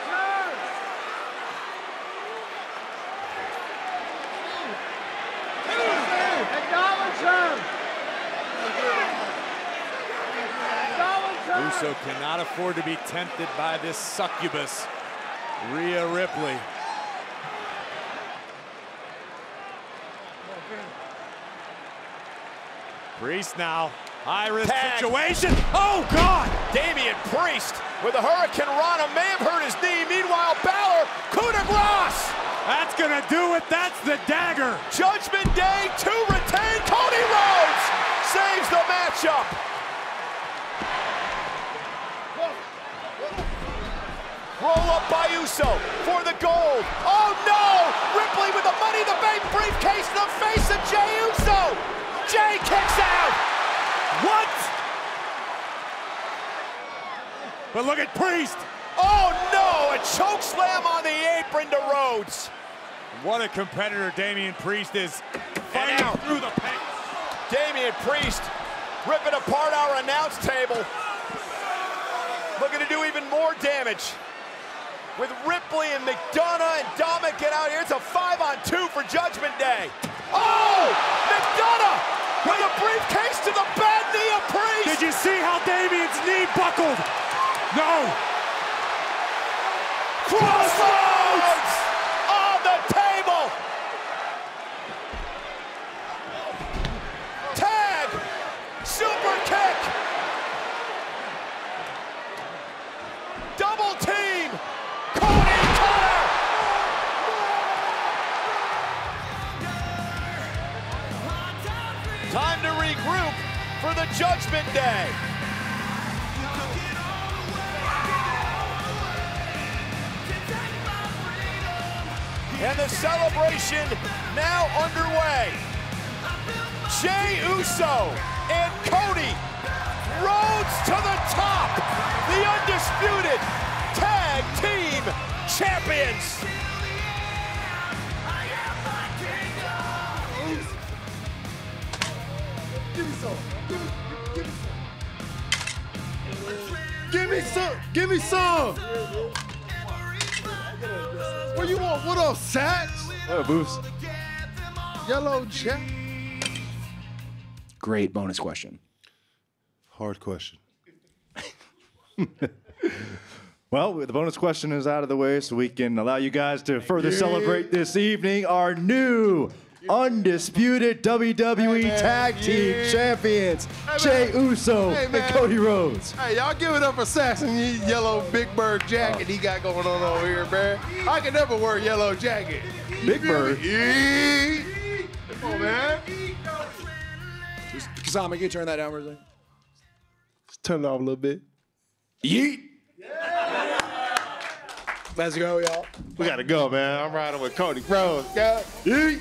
Uso cannot afford to be tempted by this succubus, Rhea Ripley. Priest now, high-risk situation. Oh, God! Damian Priest with a Hurricane Rana may have hurt his knee. Meanwhile, Balor, coup de grace! That's gonna do it. That's the dagger. Judgment Day to retain. Cody Rhodes saves the matchup. Roll up by Uso for the gold. Oh no! Ripley with the Money in the Bank briefcase in the face of Jey Uso. Jey kicks out. What? But look at Priest. Oh no! A choke slam on the apron to Rhodes. What a competitor Damian Priest is, fighting now, through the pain. Damian Priest ripping apart our announce table. Looking to do even more damage. With Ripley and McDonough and Dominic get out here. It's a five on two for Judgment Day. Oh! McDonough with a briefcase to the bad knee of Priest. Did you see how Damian's knee buckled? No. Crossroads on the table. Tag. Super kick. the Judgment Day. And the celebration now underway. Jey Uso and Cody Rhodes to the top, the undisputed tag team champions. Give me some. Give me some. Give me some. What you want? What up, Sax? What up, Boost? Yellow Jack. Great bonus question. Hard question. Well, the bonus question is out of the way, so we can allow you guys to further Yeah. celebrate this evening our new undisputed W W E Hey, man. Tag Team Yeah. Champions, Hey, Jey man. Uso Hey, and man. Cody Rhodes. Hey, y'all give it up for Sax and his yellow Big Bird jacket he got going on over here, man. I can never wear a yellow jacket. Big Bird. Yeah. Come on, man. Kasama, can you turn that down for a second? Let's turn it off a little bit. Yeet. Let's go, y'all. We gotta go, man. I'm riding with Cody Rhodes. Yeah. Yeet.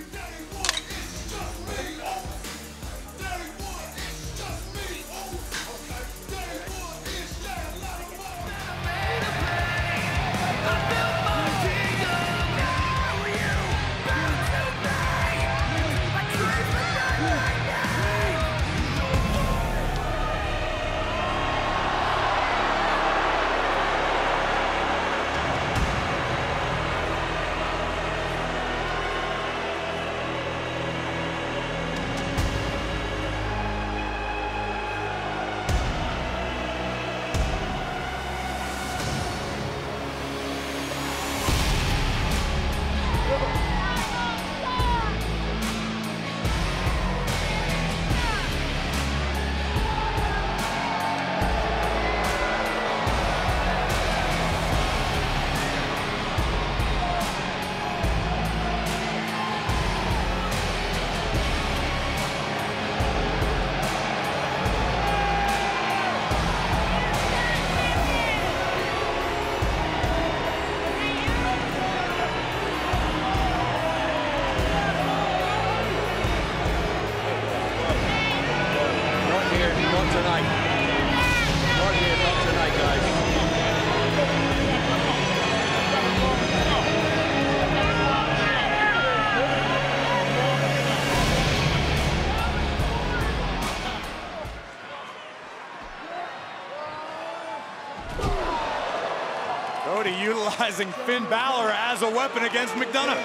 Cody utilizing Finn Balor as a weapon against McDonough.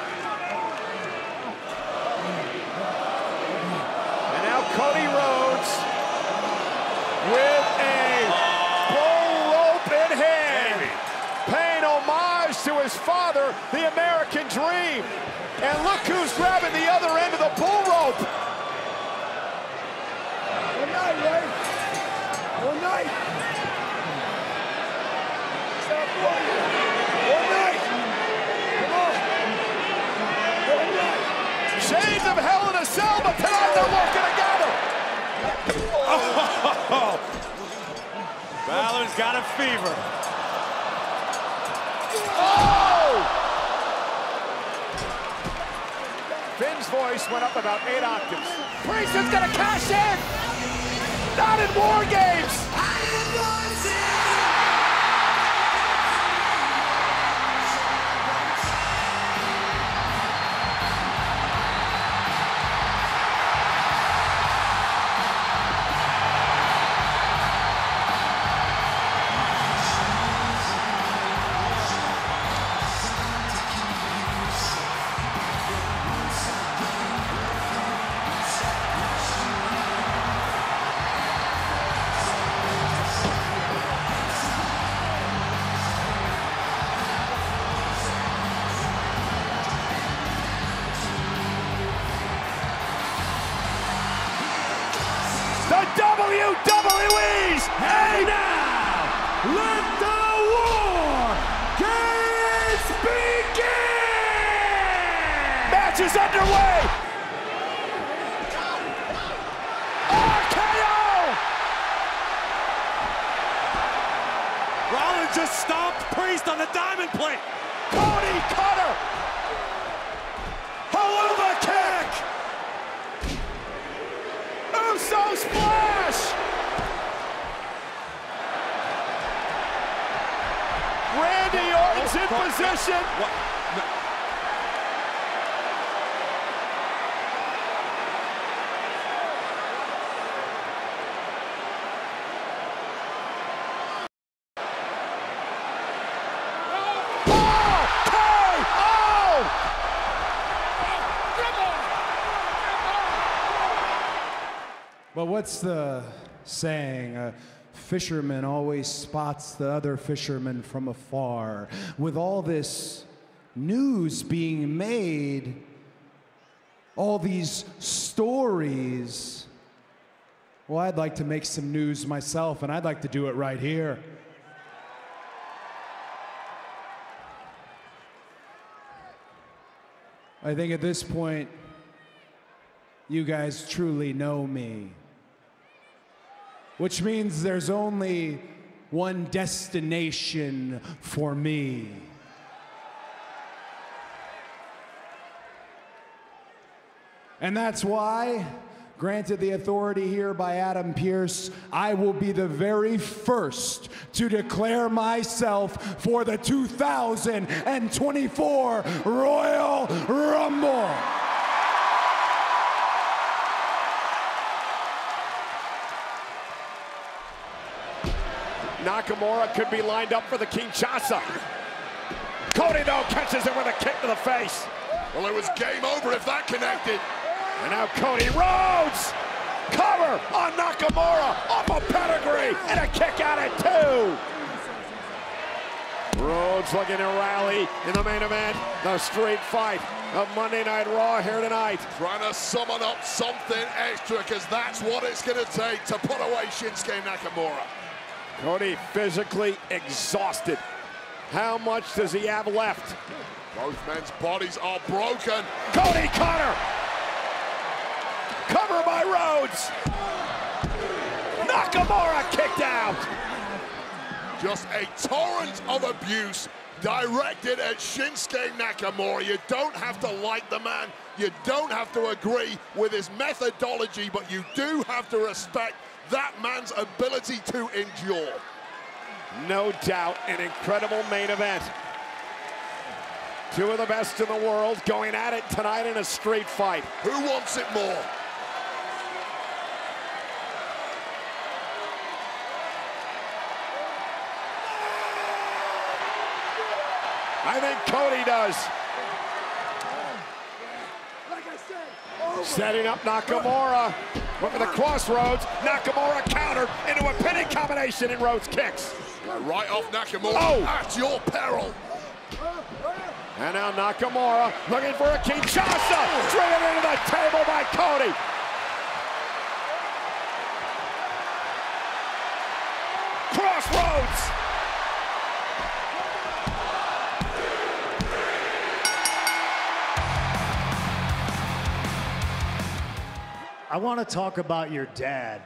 And now Cody Rhodes with a bull rope in hand, paying homage to his father, the American Dream. And look who's grabbing the other end of the bull rope. One night, right? One night. Stop playing. One night. Come on. One night. Shades of Hell in a Cell, but tonight they're working together. Oh. Balor's got a fever. Oh! Finn's voice went up about eight octaves. Priest is gonna cash in! Not in War Games! The W W E's! And now, let the war games begin! Match is underway! R K O! Priest on the diamond plate. Cody cutter. Haluva kick. Uso splash. Randy Orton's in position. What? No. But what's the saying? A fisherman always spots the other fisherman from afar. With all this news being made, all these stories, well, I'd like to make some news myself, and I'd like to do it right here. I think at this point, you guys truly know me. Which means there's only one destination for me. And that's why, granted the authority here by Adam Pearce, I will be the very first to declare myself for the two thousand twenty-four Royal Rumble. Nakamura could be lined up for the Kinshasa. Cody, though, catches him with a kick to the face. Well, it was game over if that connected. And now Cody Rhodes. Cover on Nakamura. Off a pedigree. And a kick out at two. Rhodes looking to rally in the main event. The street fight of Monday Night Raw here tonight. Trying to summon up something extra, because that's what it's going to take to put away Shinsuke Nakamura. Cody physically exhausted. How much does he have left? Both men's bodies are broken. Cody Cutter! Cover by Rhodes! Nakamura kicked out! Just a torrent of abuse directed at Shinsuke Nakamura. You don't have to like the man. You don't have to agree with his methodology, but you do have to respect that man's ability to endure. No doubt, an incredible main event. Two of the best in the world going at it tonight in a street fight. Who wants it more? I think Cody does. Setting up Nakamura. Went for the crossroads. Nakamura countered into a pinning combination, and Rhodes kicks. Right off Nakamura, oh. At your peril. And now Nakamura looking for a Kinshasa. Driven into the table by Cody. Crossroads. I want to talk about your dad.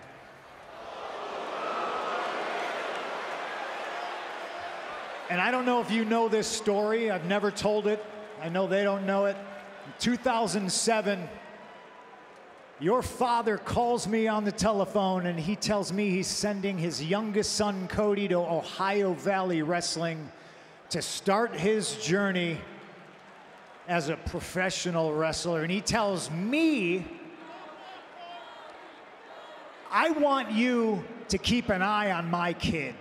And I don't know if you know this story. I've never told it. I know they don't know it. In two thousand seven, your father calls me on the telephone and he tells me he's sending his youngest son, Cody, to Ohio Valley Wrestling to start his journey as a professional wrestler. And he tells me, I want you to keep an eye on my kid.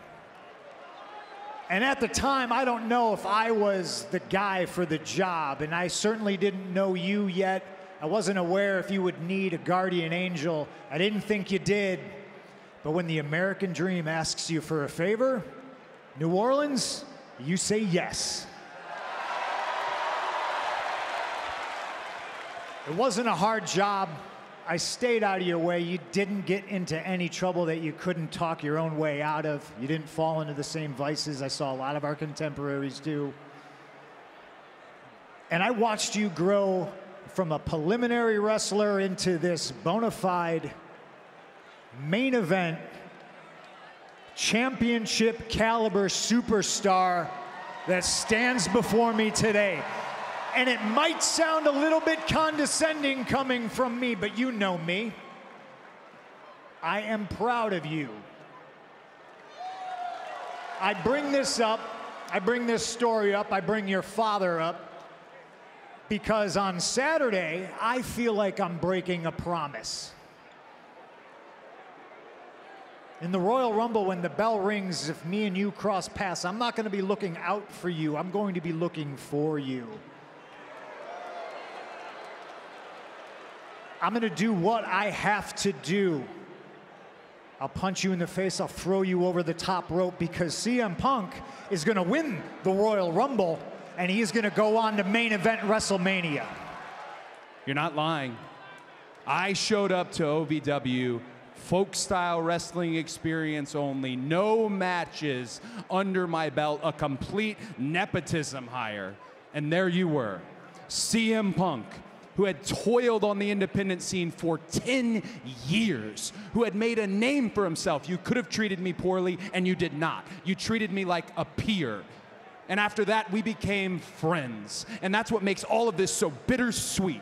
And at the time, I don't know if I was the guy for the job, and I certainly didn't know you yet. I wasn't aware if you would need a guardian angel. I didn't think you did. But when the American dream asks you for a favor, New Orleans, you say yes. It wasn't a hard job. I stayed out of your way. You didn't get into any trouble that you couldn't talk your own way out of. You didn't fall into the same vices I saw a lot of our contemporaries do. And I watched you grow from a preliminary wrestler into this bona fide main event championship caliber superstar that stands before me today. And it might sound a little bit condescending coming from me, but you know me. I am proud of you. I bring this up, I bring this story up, I bring your father up, because on Saturday, I feel like I'm breaking a promise. In the Royal Rumble, when the bell rings, if me and you cross paths, I'm not going to be looking out for you. I'm going to be looking for you. I'm going to do what I have to do. I'll punch you in the face. I'll throw you over the top rope, because C M Punk is going to win the Royal Rumble, and he is going to go on to main event WrestleMania. You're not lying. I showed up to O V W, folk style wrestling experience only, no matches under my belt, a complete nepotism hire. And there you were, C M Punk, who had toiled on the independent scene for ten years, who had made a name for himself. You could have treated me poorly, and you did not. You treated me like a peer. And after that, we became friends. And that's what makes all of this so bittersweet.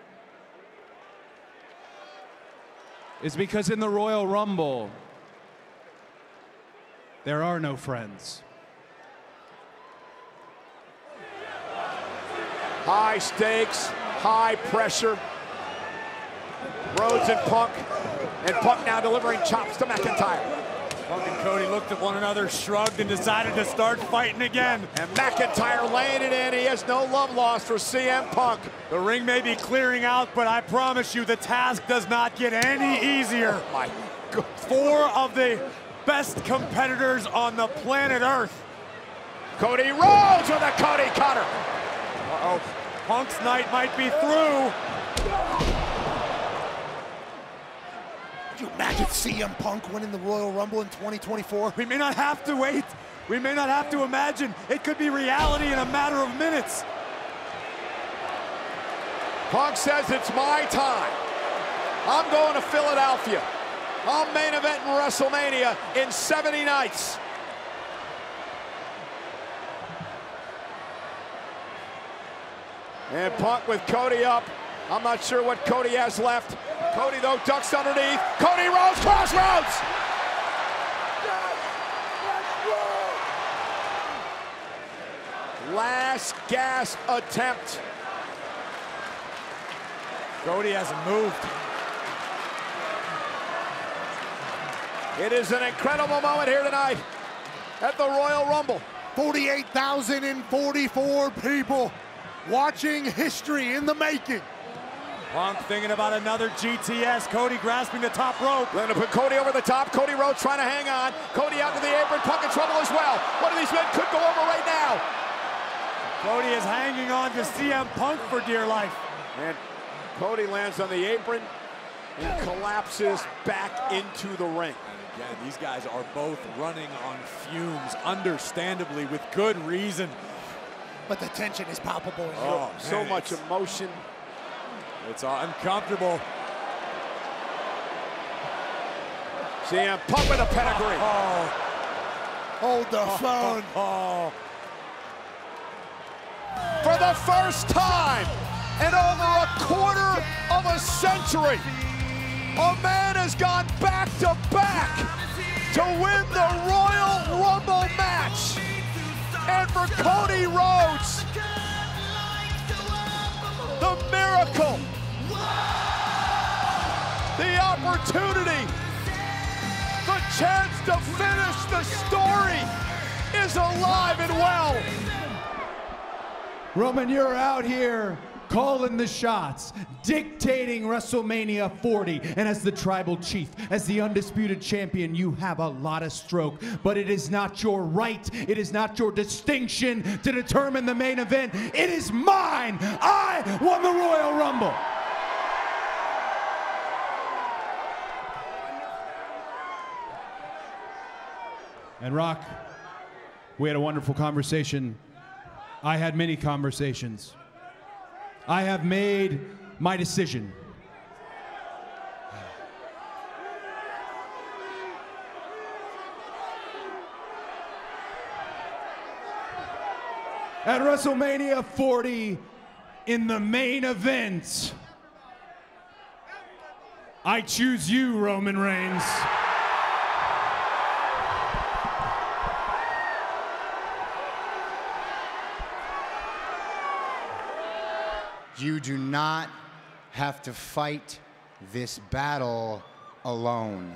Is because in the Royal Rumble, there are no friends. High stakes, high pressure. Rhodes and Punk, and Punk now delivering chops to McIntyre. Punk and Cody looked at one another, shrugged, and decided to start fighting again. And McIntyre laying it in. He has no love lost for C M Punk. The ring may be clearing out, but I promise you the task does not get any easier. Oh my God. Four of the best competitors on the planet Earth. Cody Rhodes with a Cody cutter. Uh-oh. Punk's night might be through. Could you imagine C M Punk winning the Royal Rumble in twenty twenty-four? We may not have to wait. We may not have to imagine. It could be reality in a matter of minutes. Punk says it's my time. I'm going to Philadelphia. I'll main event in WrestleMania in seventy nights. And Punk with Cody up. I'm not sure what Cody has left. Cody, though, ducks underneath. Cody Rhodes, crossroads! Last gasp attempt. Cody hasn't moved. It is an incredible moment here tonight at the Royal Rumble. forty-eight thousand forty-four people watching history in the making. Punk thinking about another G T S. Cody grasping the top rope. Going to put Cody over the top. Cody Rhodes trying to hang on. Cody out to the apron. Punk in trouble as well. One of these men could go over right now. Cody is hanging on to C M Punk for dear life. And Cody lands on the apron and collapses back into the ring. And again, these guys are both running on fumes, understandably, with good reason. But the tension is palpable. In oh, here. so Man, much it's, emotion. It's uncomfortable. C M Punk with a pedigree. Oh. Hold the oh, phone. Oh, oh. For the first time in over a quarter of a century, a man has gone back to back to win the Royal Rumble match. And for Cody Rhodes, the miracle, the opportunity, the chance to finish the story is alive and well. Roman, you're out here calling the shots, dictating WrestleMania forty, and as the tribal chief, as the undisputed champion, you have a lot of stroke, but it is not your right, it is not your distinction to determine the main event. It is mine. I won the Royal Rumble. And Rock, we had a wonderful conversation. I had many conversations. I have made my decision. at WrestleMania forty in the main event, I choose you, Roman Reigns. You do not have to fight this battle alone.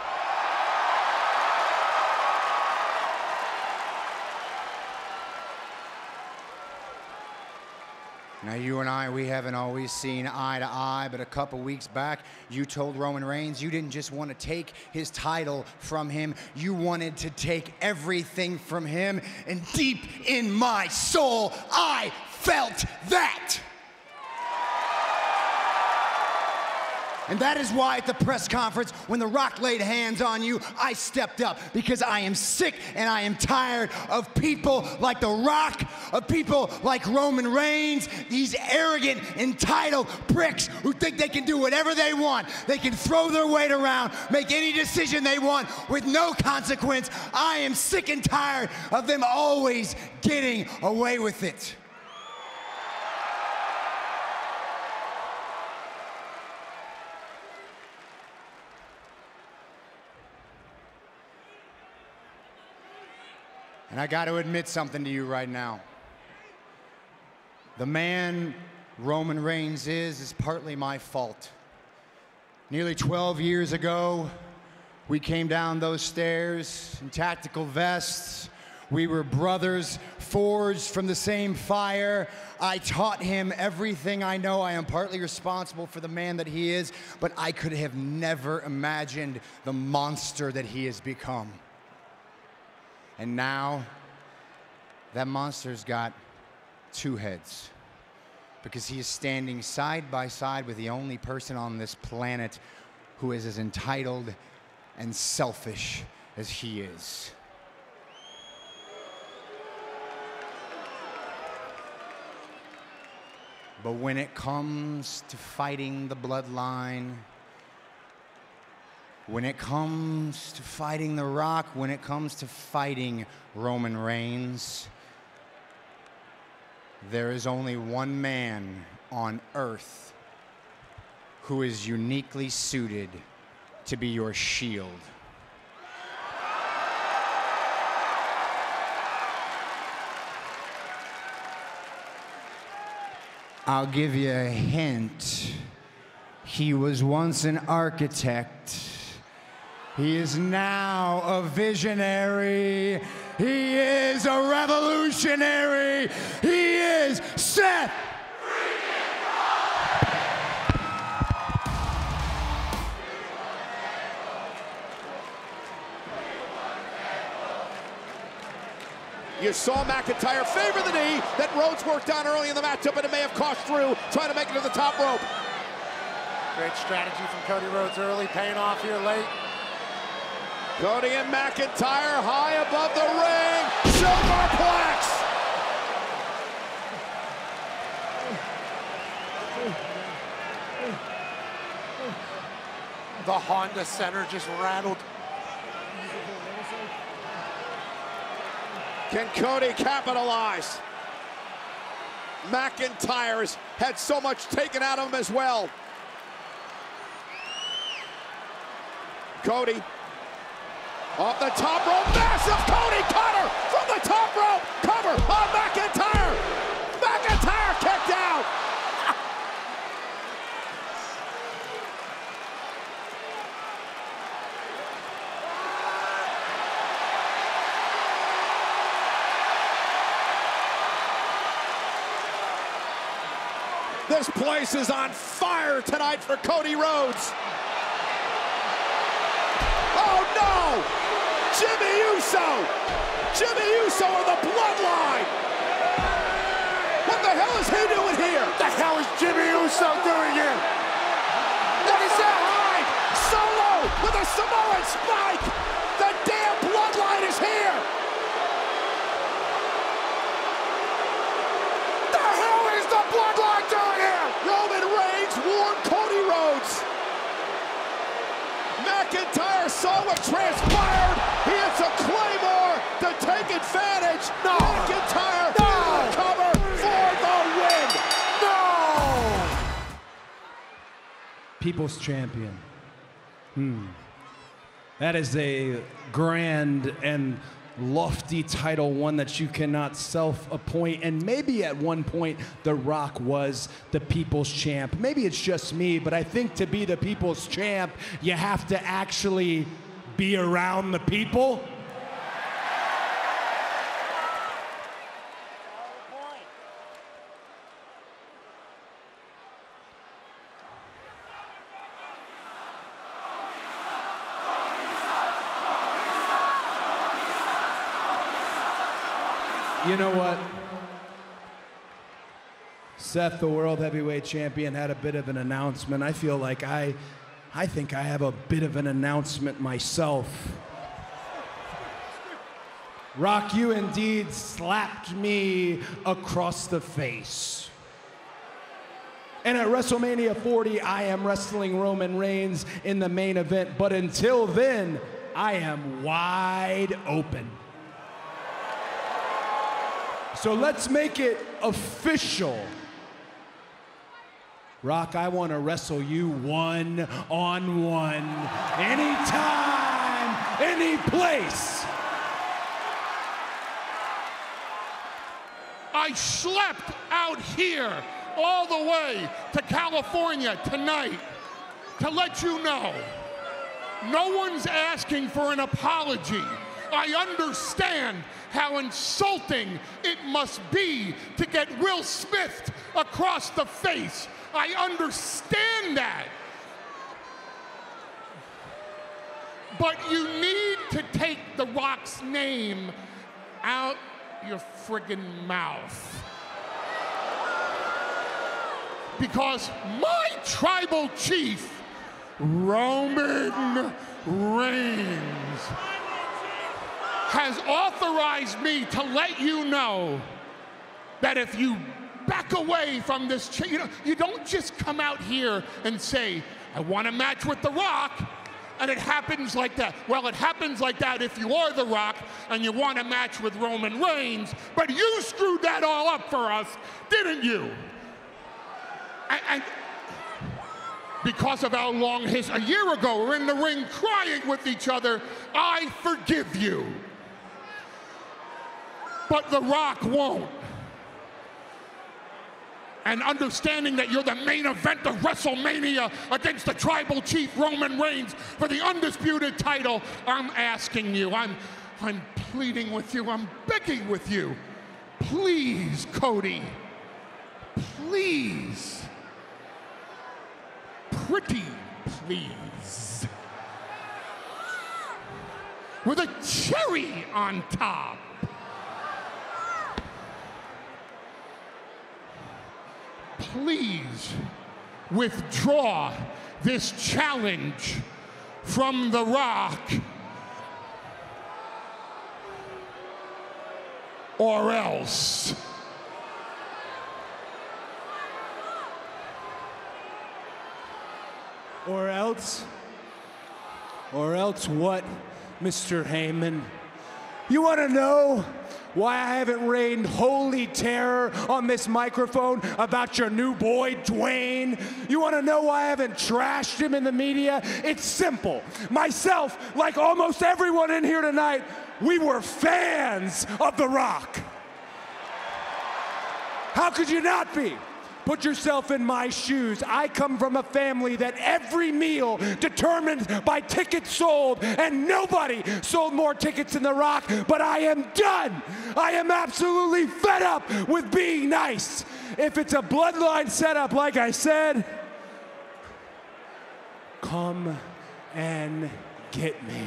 Now, you and I, we haven't always seen eye to eye, but a couple weeks back, you told Roman Reigns you didn't just want to take his title from him, you wanted to take everything from him, and deep in my soul, I felt that. And that is why at the press conference, when The Rock laid hands on you, I stepped up, because I am sick and I am tired of people like The Rock, of people like Roman Reigns, these arrogant, entitled pricks who think they can do whatever they want. They can throw their weight around, make any decision they want with no consequence. I am sick and tired of them always getting away with it. And I got to admit something to you right now. The man Roman Reigns is, is partly my fault. Nearly twelve years ago, we came down those stairs in tactical vests. We were brothers, forged from the same fire. I taught him everything I know. I am partly responsible for the man that he is, but I could have never imagined the monster that he has become. And now, that monster's got two heads, because he is standing side by side with the only person on this planet who is as entitled and selfish as he is. But when it comes to fighting the bloodline, when it comes to fighting The Rock, when it comes to fighting Roman Reigns, there is only one man on earth who is uniquely suited to be your shield. I'll give you a hint. He was once an architect. He is now a visionary. He is a revolutionary. He is Seth. You saw McIntyre favor the knee that Rhodes worked on early in the matchup, and it may have cost Drew trying to make it to the top rope. Great strategy from Cody Rhodes early, paying off here late. Cody and McIntyre high above the ring. Superplex! The Honda Center just rattled. Can Cody capitalize? McIntyre's had so much taken out of him as well. Cody off the top rope, massive Cody cutter from the top rope, cover on McIntyre. McIntyre kicked out. This place is on fire tonight for Cody Rhodes. Oh no! Jimmy Uso! Jimmy Uso of the Bloodline! What the hell is he doing here? What the hell is Jimmy Uso doing here? What is that? High! Solo with a Samoan spike! The damn Bloodline is here! The hell is the Bloodline doing here? Roman Reigns warned Cody Rhodes. McIntyre saw what transpired. He hits a Claymore to take advantage. No. McIntyre. No. People's Champion. Hmm. That is a grand and lofty title, one that you cannot self-appoint. And maybe at one point, The Rock was the People's Champ. Maybe it's just me, but I think to be the People's Champ, you have to actually be around the people. You know what? Seth, the World Heavyweight Champion, had a bit of an announcement. I feel like I, I think I have a bit of an announcement myself. Rock, you indeed slapped me across the face. And at WrestleMania forty, I am wrestling Roman Reigns in the main event. But until then, I am wide open. So let's make it official. Rock, I want to wrestle you one-on-one, anytime, any place. I slept out here all the way to California tonight to let you know no one's asking for an apology. I understand how insulting it must be to get Will Smith across the face. I understand that. But you need to take The Rock's name out your friggin' mouth. Because my tribal chief, Roman Reigns, has authorized me to let you know that if you back away from this, ch- you know, you don't just come out here and say, I want a match with The Rock, and it happens like that. Well, it happens like that if you are The Rock and you want a match with Roman Reigns, but you screwed that all up for us, didn't you? And, and because of our long history, a year ago, we're in the ring crying with each other, I forgive you. But The Rock won't. And understanding that you're the main event of WrestleMania against the tribal chief Roman Reigns for the undisputed title, I'm asking you, I'm, I'm pleading with you, I'm begging with you, please, Cody, please, pretty please, with a cherry on top. Please withdraw this challenge from The Rock, or else. Or else? Or else what, Mister Heyman? You want to know why I haven't rained holy terror on this microphone about your new boy, Dwayne? You want to know why I haven't trashed him in the media? It's simple. Myself, like almost everyone in here tonight, we were fans of The Rock. How could you not be? Put yourself in my shoes. I come from a family that every meal determined by tickets sold, and nobody sold more tickets than The Rock, but I am done. I am absolutely fed up with being nice. If it's a bloodline setup, like I said, come and get me.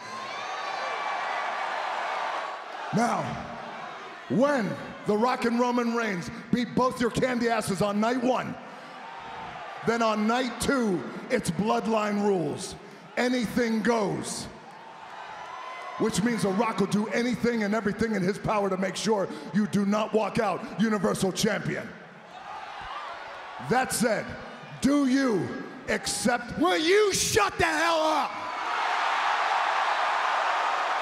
Now, when The Rock and Roman Reigns beat both your candy asses on night one, then on night two, it's bloodline rules. Anything goes. Which means The Rock will do anything and everything in his power to make sure you do not walk out Universal Champion. That said, do you accept? Will you shut the hell up?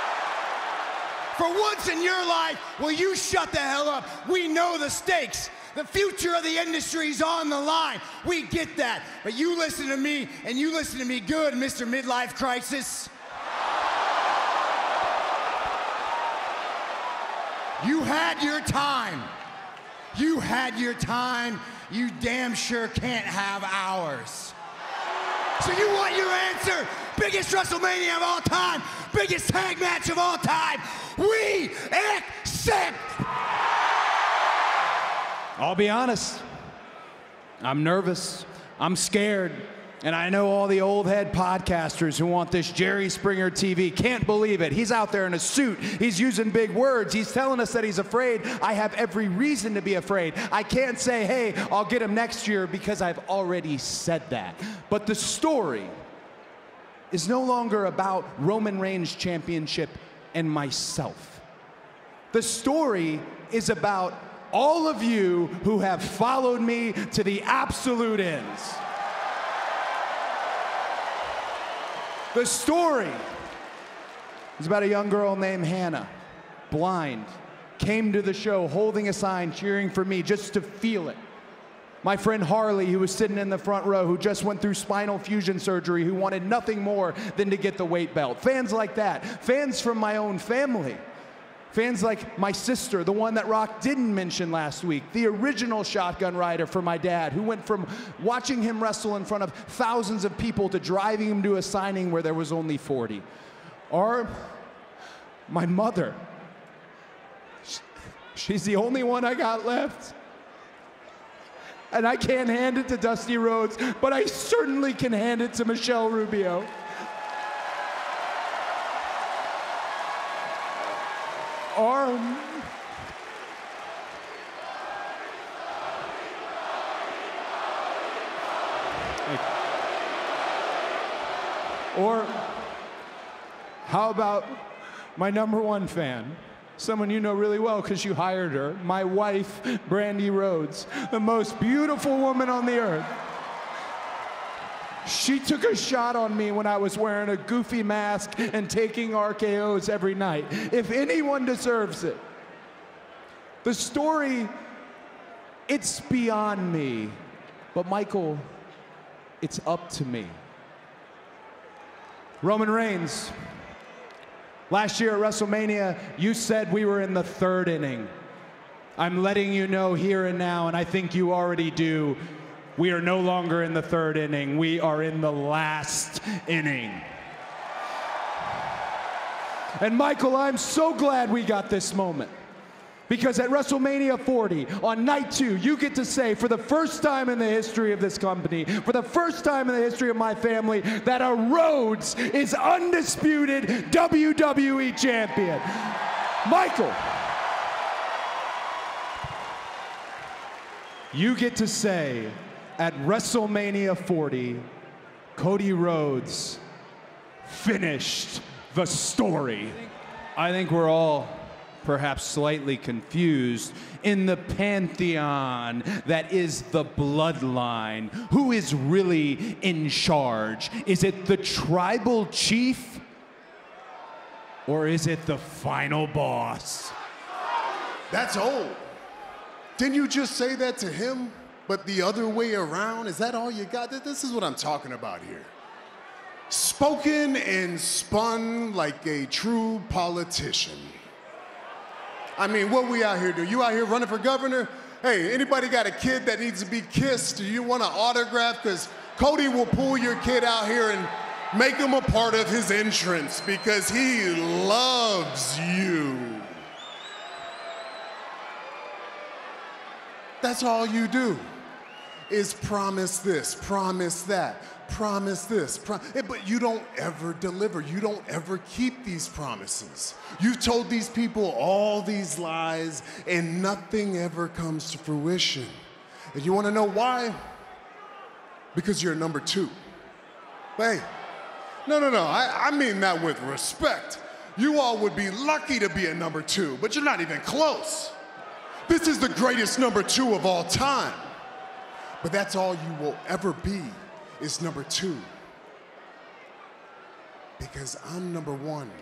For once in your life, will you shut the hell up? We know the stakes. The future of the industry's on the line. We get that. But you listen to me, and you listen to me good, Mister Midlife Crisis. You had your time. You had your time. You damn sure can't have ours. So you want your answer? Biggest WrestleMania of all time, biggest tag match of all time. We accept. I'll be honest. I'm nervous. I'm scared. And I know all the old head podcasters who want this Jerry Springer T V can't believe it. He's out there in a suit. He's using big words. He's telling us that he's afraid. I have every reason to be afraid. I can't say, hey, I'll get him next year because I've already said that. But the story is no longer about Roman Reigns' championship and myself. The story is about all of you who have followed me to the absolute ends. The story is about a young girl named Hannah, blind, came to the show holding a sign, cheering for me just to feel it. My friend Harley, who was sitting in the front row, who just went through spinal fusion surgery, who wanted nothing more than to get the weight belt. Fans like that. Fans from my own family. Fans like my sister, the one that Rock didn't mention last week, the original shotgun rider for my dad, who went from watching him wrestle in front of thousands of people to driving him to a signing where there was only forty. Or my mother. She's the only one I got left. And I can't hand it to Dusty Rhodes, but I certainly can hand it to Michelle Rubio. Or, or how about my number one fan? Someone you know really well because you hired her, my wife, Brandy Rhodes, the most beautiful woman on the earth. She took a shot on me when I was wearing a goofy mask and taking R K Os every night. If anyone deserves it. The story, it's beyond me. But Michael, it's up to me. Roman Reigns, last year at WrestleMania, you said we were in the third inning. I'm letting you know here and now, and I think you already do, we are no longer in the third inning. We are in the last inning. And Michael, I'm so glad we got this moment. Because at WrestleMania forty, on night two, you get to say, for the first time in the history of this company, for the first time in the history of my family, that a Rhodes is undisputed W W E champion. Michael, you get to say, at WrestleMania forty, Cody Rhodes finished the story. I think we're all perhaps slightly confused in the pantheon that is the bloodline. Who is really in charge? Is it the tribal chief? Or is it the final boss? That's old. Didn't you just say that to him? But the other way around? Is that all you got? This is what I'm talking about here. Spoken and spun like a true politician. I mean, what we out here do? You out here running for governor? Hey, anybody got a kid that needs to be kissed? Do you want an autograph? Because Cody will pull your kid out here and make him a part of his entrance because he loves you. That's all you do, is promise this, promise that, promise this, pro but you don't ever deliver. You don't ever keep these promises. You've told these people all these lies and nothing ever comes to fruition. And you want to know why? Because you're number two. Hey, no, no, no, I, I mean that with respect. You all would be lucky to be a number two, but you're not even close. This is the greatest number two of all time. But that's all you will ever be, is number two. Because I'm number one.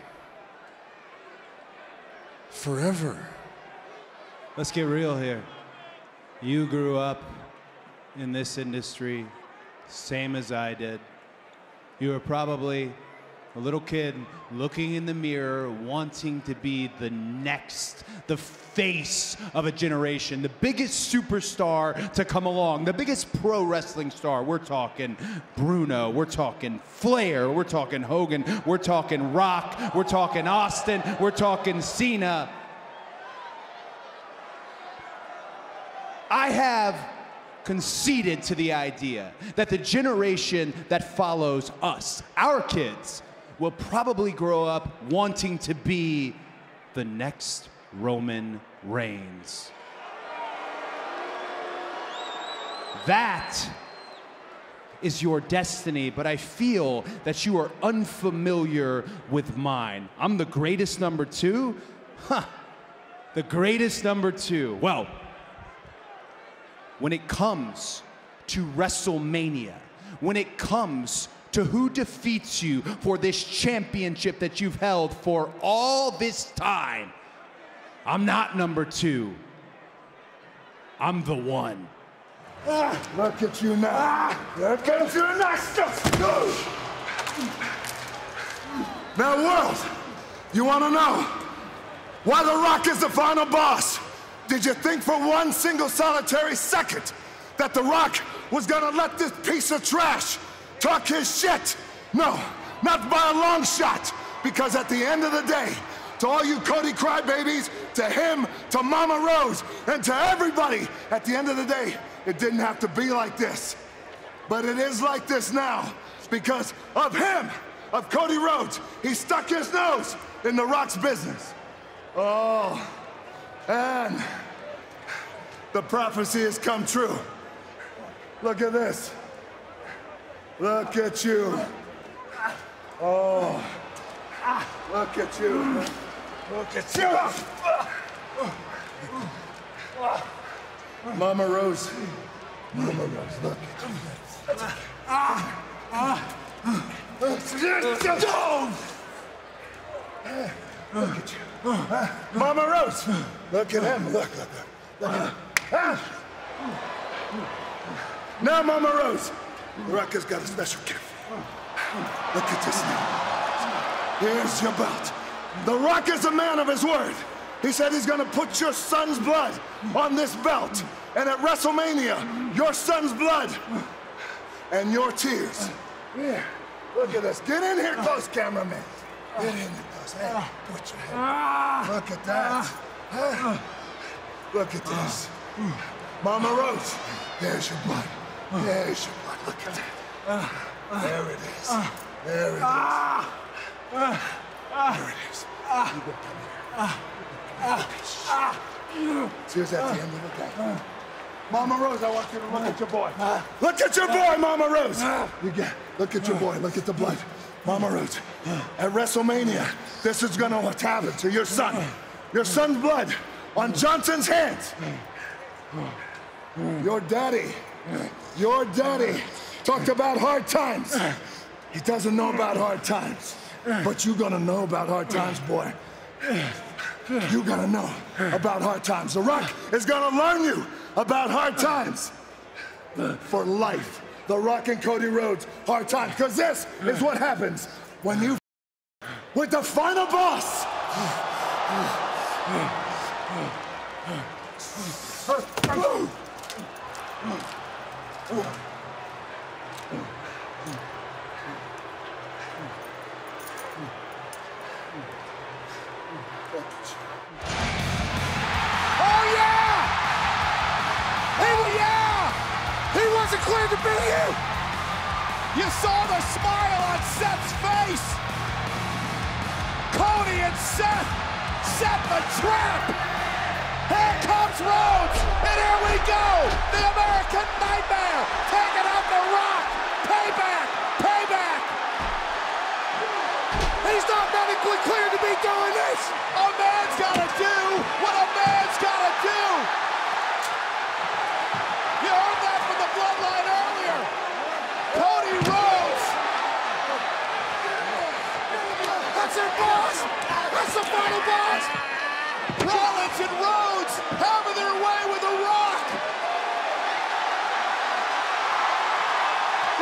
Forever. Let's get real here. You grew up in this industry, same as I did. You were probably a little kid looking in the mirror, wanting to be the next, the face of a generation, the biggest superstar to come along, the biggest pro wrestling star. We're talking Bruno, we're talking Flair, we're talking Hogan, we're talking Rock, we're talking Austin, we're talking Cena. I have conceded to the idea that the generation that follows us, our kids, will probably grow up wanting to be the next Roman Reigns. That is your destiny, but I feel that you are unfamiliar with mine. I'm the greatest number two? Huh, the greatest number two. Well, when it comes to WrestleMania, when it comes to who defeats you for this championship that you've held for all this time, I'm not number two. I'm the one. Ah, look at you now. Ah, look at you now. Now, world, you want to know why The Rock is the final boss? Did you think for one single solitary second that The Rock was gonna let this piece of trash talk his shit? No, not by a long shot. Because at the end of the day, to all you Cody crybabies, to him, to Mama Rose, and to everybody, at the end of the day, it didn't have to be like this. But it is like this now because of him, of Cody Rhodes. He stuck his nose in The Rock's business. Oh, and the prophecy has come true. Look at this. Look at you. Oh, look at you. Look at you. Mama Rose. Mama Rose, look at you. Ah, ah, look at you. Mama Rose. Look at him. Look, look, look. Look at him. Ah. Now, Mama Rose, The Rock has got a special gift. Look at this now. Here's your belt. The Rock is a man of his word. He said he's gonna put your son's blood on this belt. And at WrestleMania, your son's blood and your tears. Here, look at this. Get in here close, cameraman. Get in here close. Hey, put your head. Look at that. Huh? Look at this. Mama Rose, there's your blood. There's your blood. Look at that. There it is. There it is. There it is. You go come here. Tears at the end of the day. Mama Rose, I want you to look at your boy. Look at your boy, Mama Rose. You get, look at your boy. Look at the blood. Mama Rose, at WrestleMania, this is going to happen to your son. Your son's blood on Johnson's hands. Your daddy, your daddy talked about hard times. He doesn't know about hard times, but you're gonna know about hard times, boy. You're gonna know about hard times. The Rock is gonna learn you about hard times for life. The Rock and Cody Rhodes, hard times, because this is what happens when you with the final boss. Cleared to be you. You saw the smile on Seth's face. Cody and Seth set the trap. Here comes Rhodes, and here we go. The American Nightmare taking out The Rock. Payback, payback. He's not medically cleared to be doing this. A man's gotta do what a man's gotta do. You heard that from the bloodline earlier. Cody Rhodes. That's it, boss. That's the final boss. Rollins and Rhodes having their way with The Rock.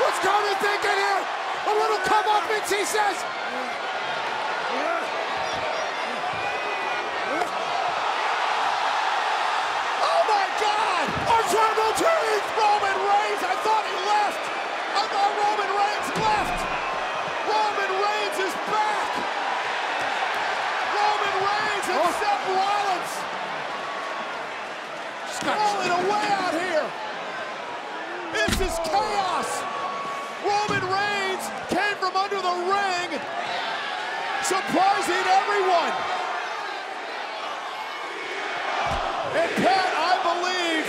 What's Cody thinking here? A little comeuppance, he says. Oh my God! Our tribal chief, Roman Reigns. I thought he left. I thought Roman Reigns left. Roman Reigns is back. Roman Reigns and oh. Seth Rollins. Rolling away out here. This is chaos. Roman Reigns came from under the ring, surprising everyone. And Pat, I believe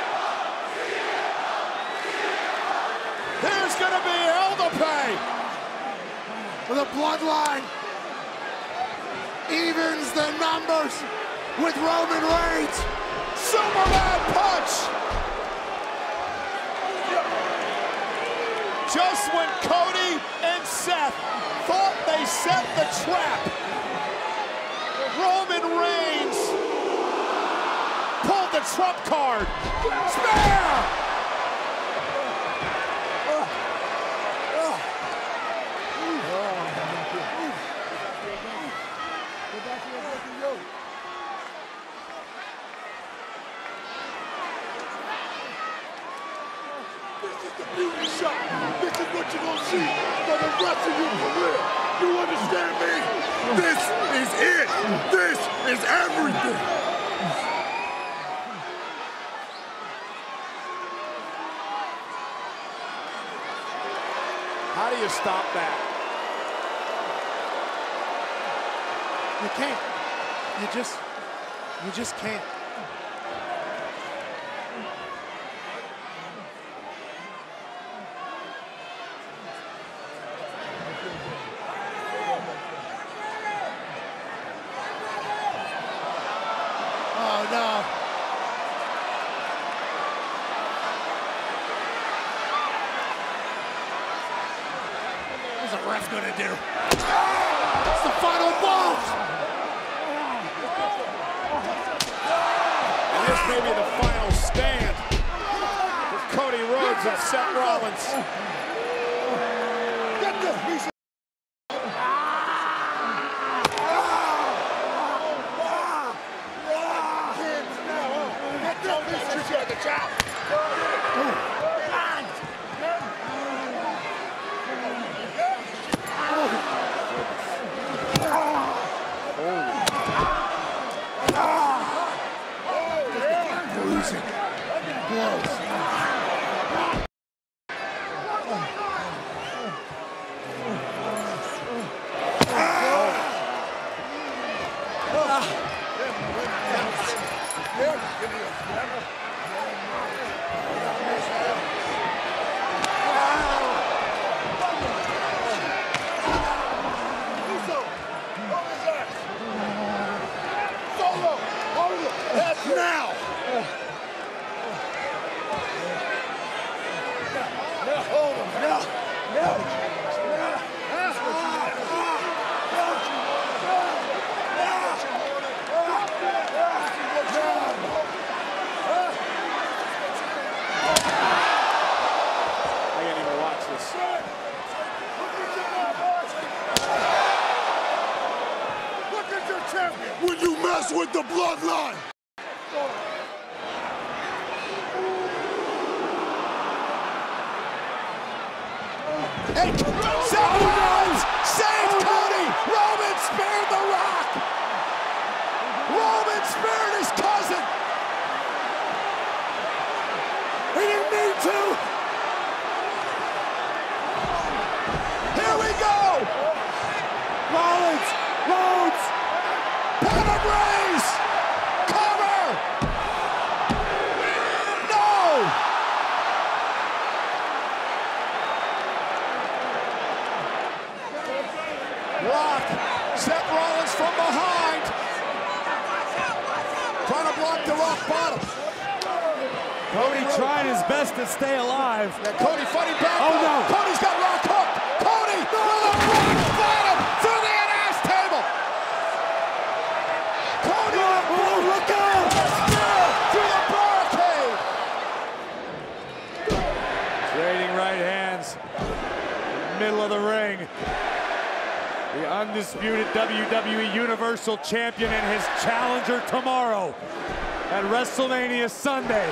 there's going to be hell to pay. The bloodline evens the numbers with Roman Reigns. Superman punch. Just when Cody and Seth thought they set the trap, Roman Reigns pulled the trump card. Spear! Beauty shot. This is what you're gonna see for the rest of your career. You understand me? This is it. This is everything. How do you stop that? You can't. You just, you just can't. Oh no. What's the ref gonna do? It's the final ball. And this may be the final stand for Cody Rhodes and Seth Rollins. Get this piece of the chop. Losing. Close. Now! No, hold him. No, no. I can't even watch this. Look at your champion when you mess with the bloodline. And Seth Rollins saved Cody. Roman spared The Rock. Roman spared his cousin. He didn't need to. Here we go. Rollins, Rhodes, pivot raise, cover. No. Rock, Seth Rollins from behind. Trying to block the Rock bottom. Cody trying his best to stay alive. Yeah, Cody fighting back. Oh no. Cody's got Rock hooked. Cody with a Rock bottom through the announce table. Cody, oh, look out. Through the barricade. Trading right hands. Rhodes, middle of the ring. The undisputed W W E Universal Champion and his challenger tomorrow at WrestleMania Sunday.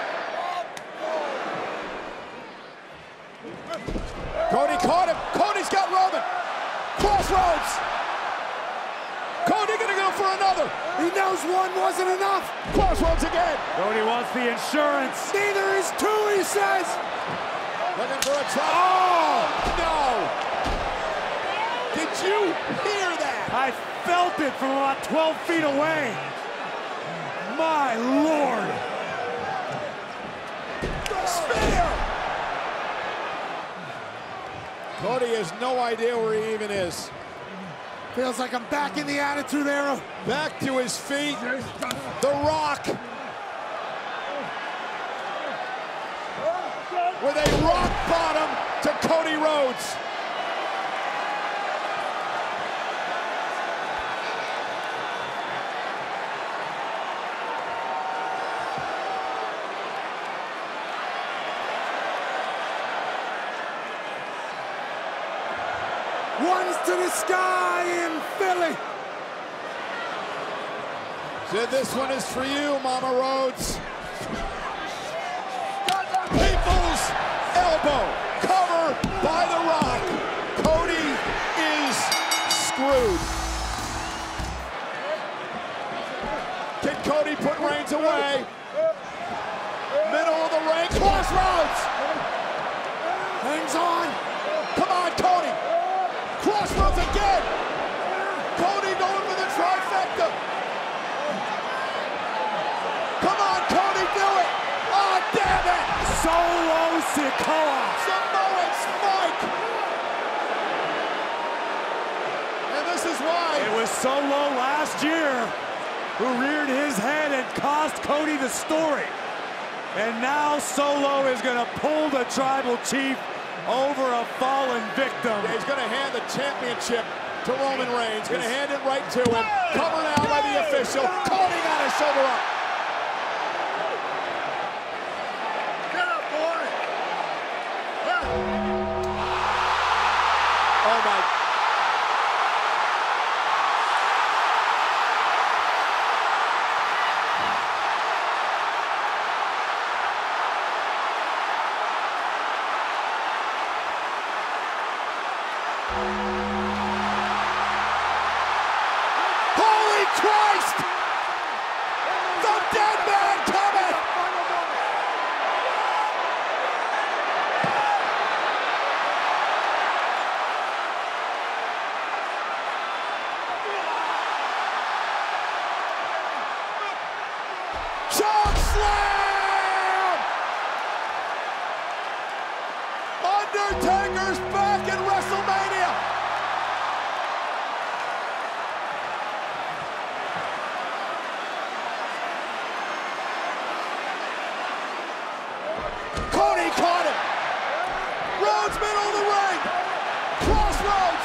Cody caught him. Cody's got Roman. Crossroads. Cody gonna go for another. He knows one wasn't enough. Crossroads again. Cody wants the insurance. Neither is two, he says. Looking for a try. Oh, no. Did you hear that? I felt it from about twelve feet away. My Lord. Spear. Cody has no idea where he even is. Feels like I'm back in the Attitude Era. Back to his feet. The Rock. With a rock bottom to Cody Rhodes. One's to the sky in Philly. Said this one is for you, Mama Rhodes. People's elbow, cover by The Rock. Cody is screwed. Can Cody put Reigns away? Middle of the ring, Crossroads. Hangs on. Come on, Cody. Crossroads again. Cody going for the trifecta. Come on, Cody, do it. Oh, damn it. Solo Sikoa. Samoan Spike. And this is why. It was Solo last year who reared his head and cost Cody the story. And now Solo is going to pull the tribal chief over a fallen victim. Yeah, he's going to hand the championship to Roman Reigns. Going to hand it right to him. Covered out by the official. Cody got his shoulder up. Get up, boy. Oh, my. Holy Christ! The dead man cometh! Choke slam! Undertaker's back in WrestleMania! Cody caught him. Rhodes middle of the ring. Crossroads.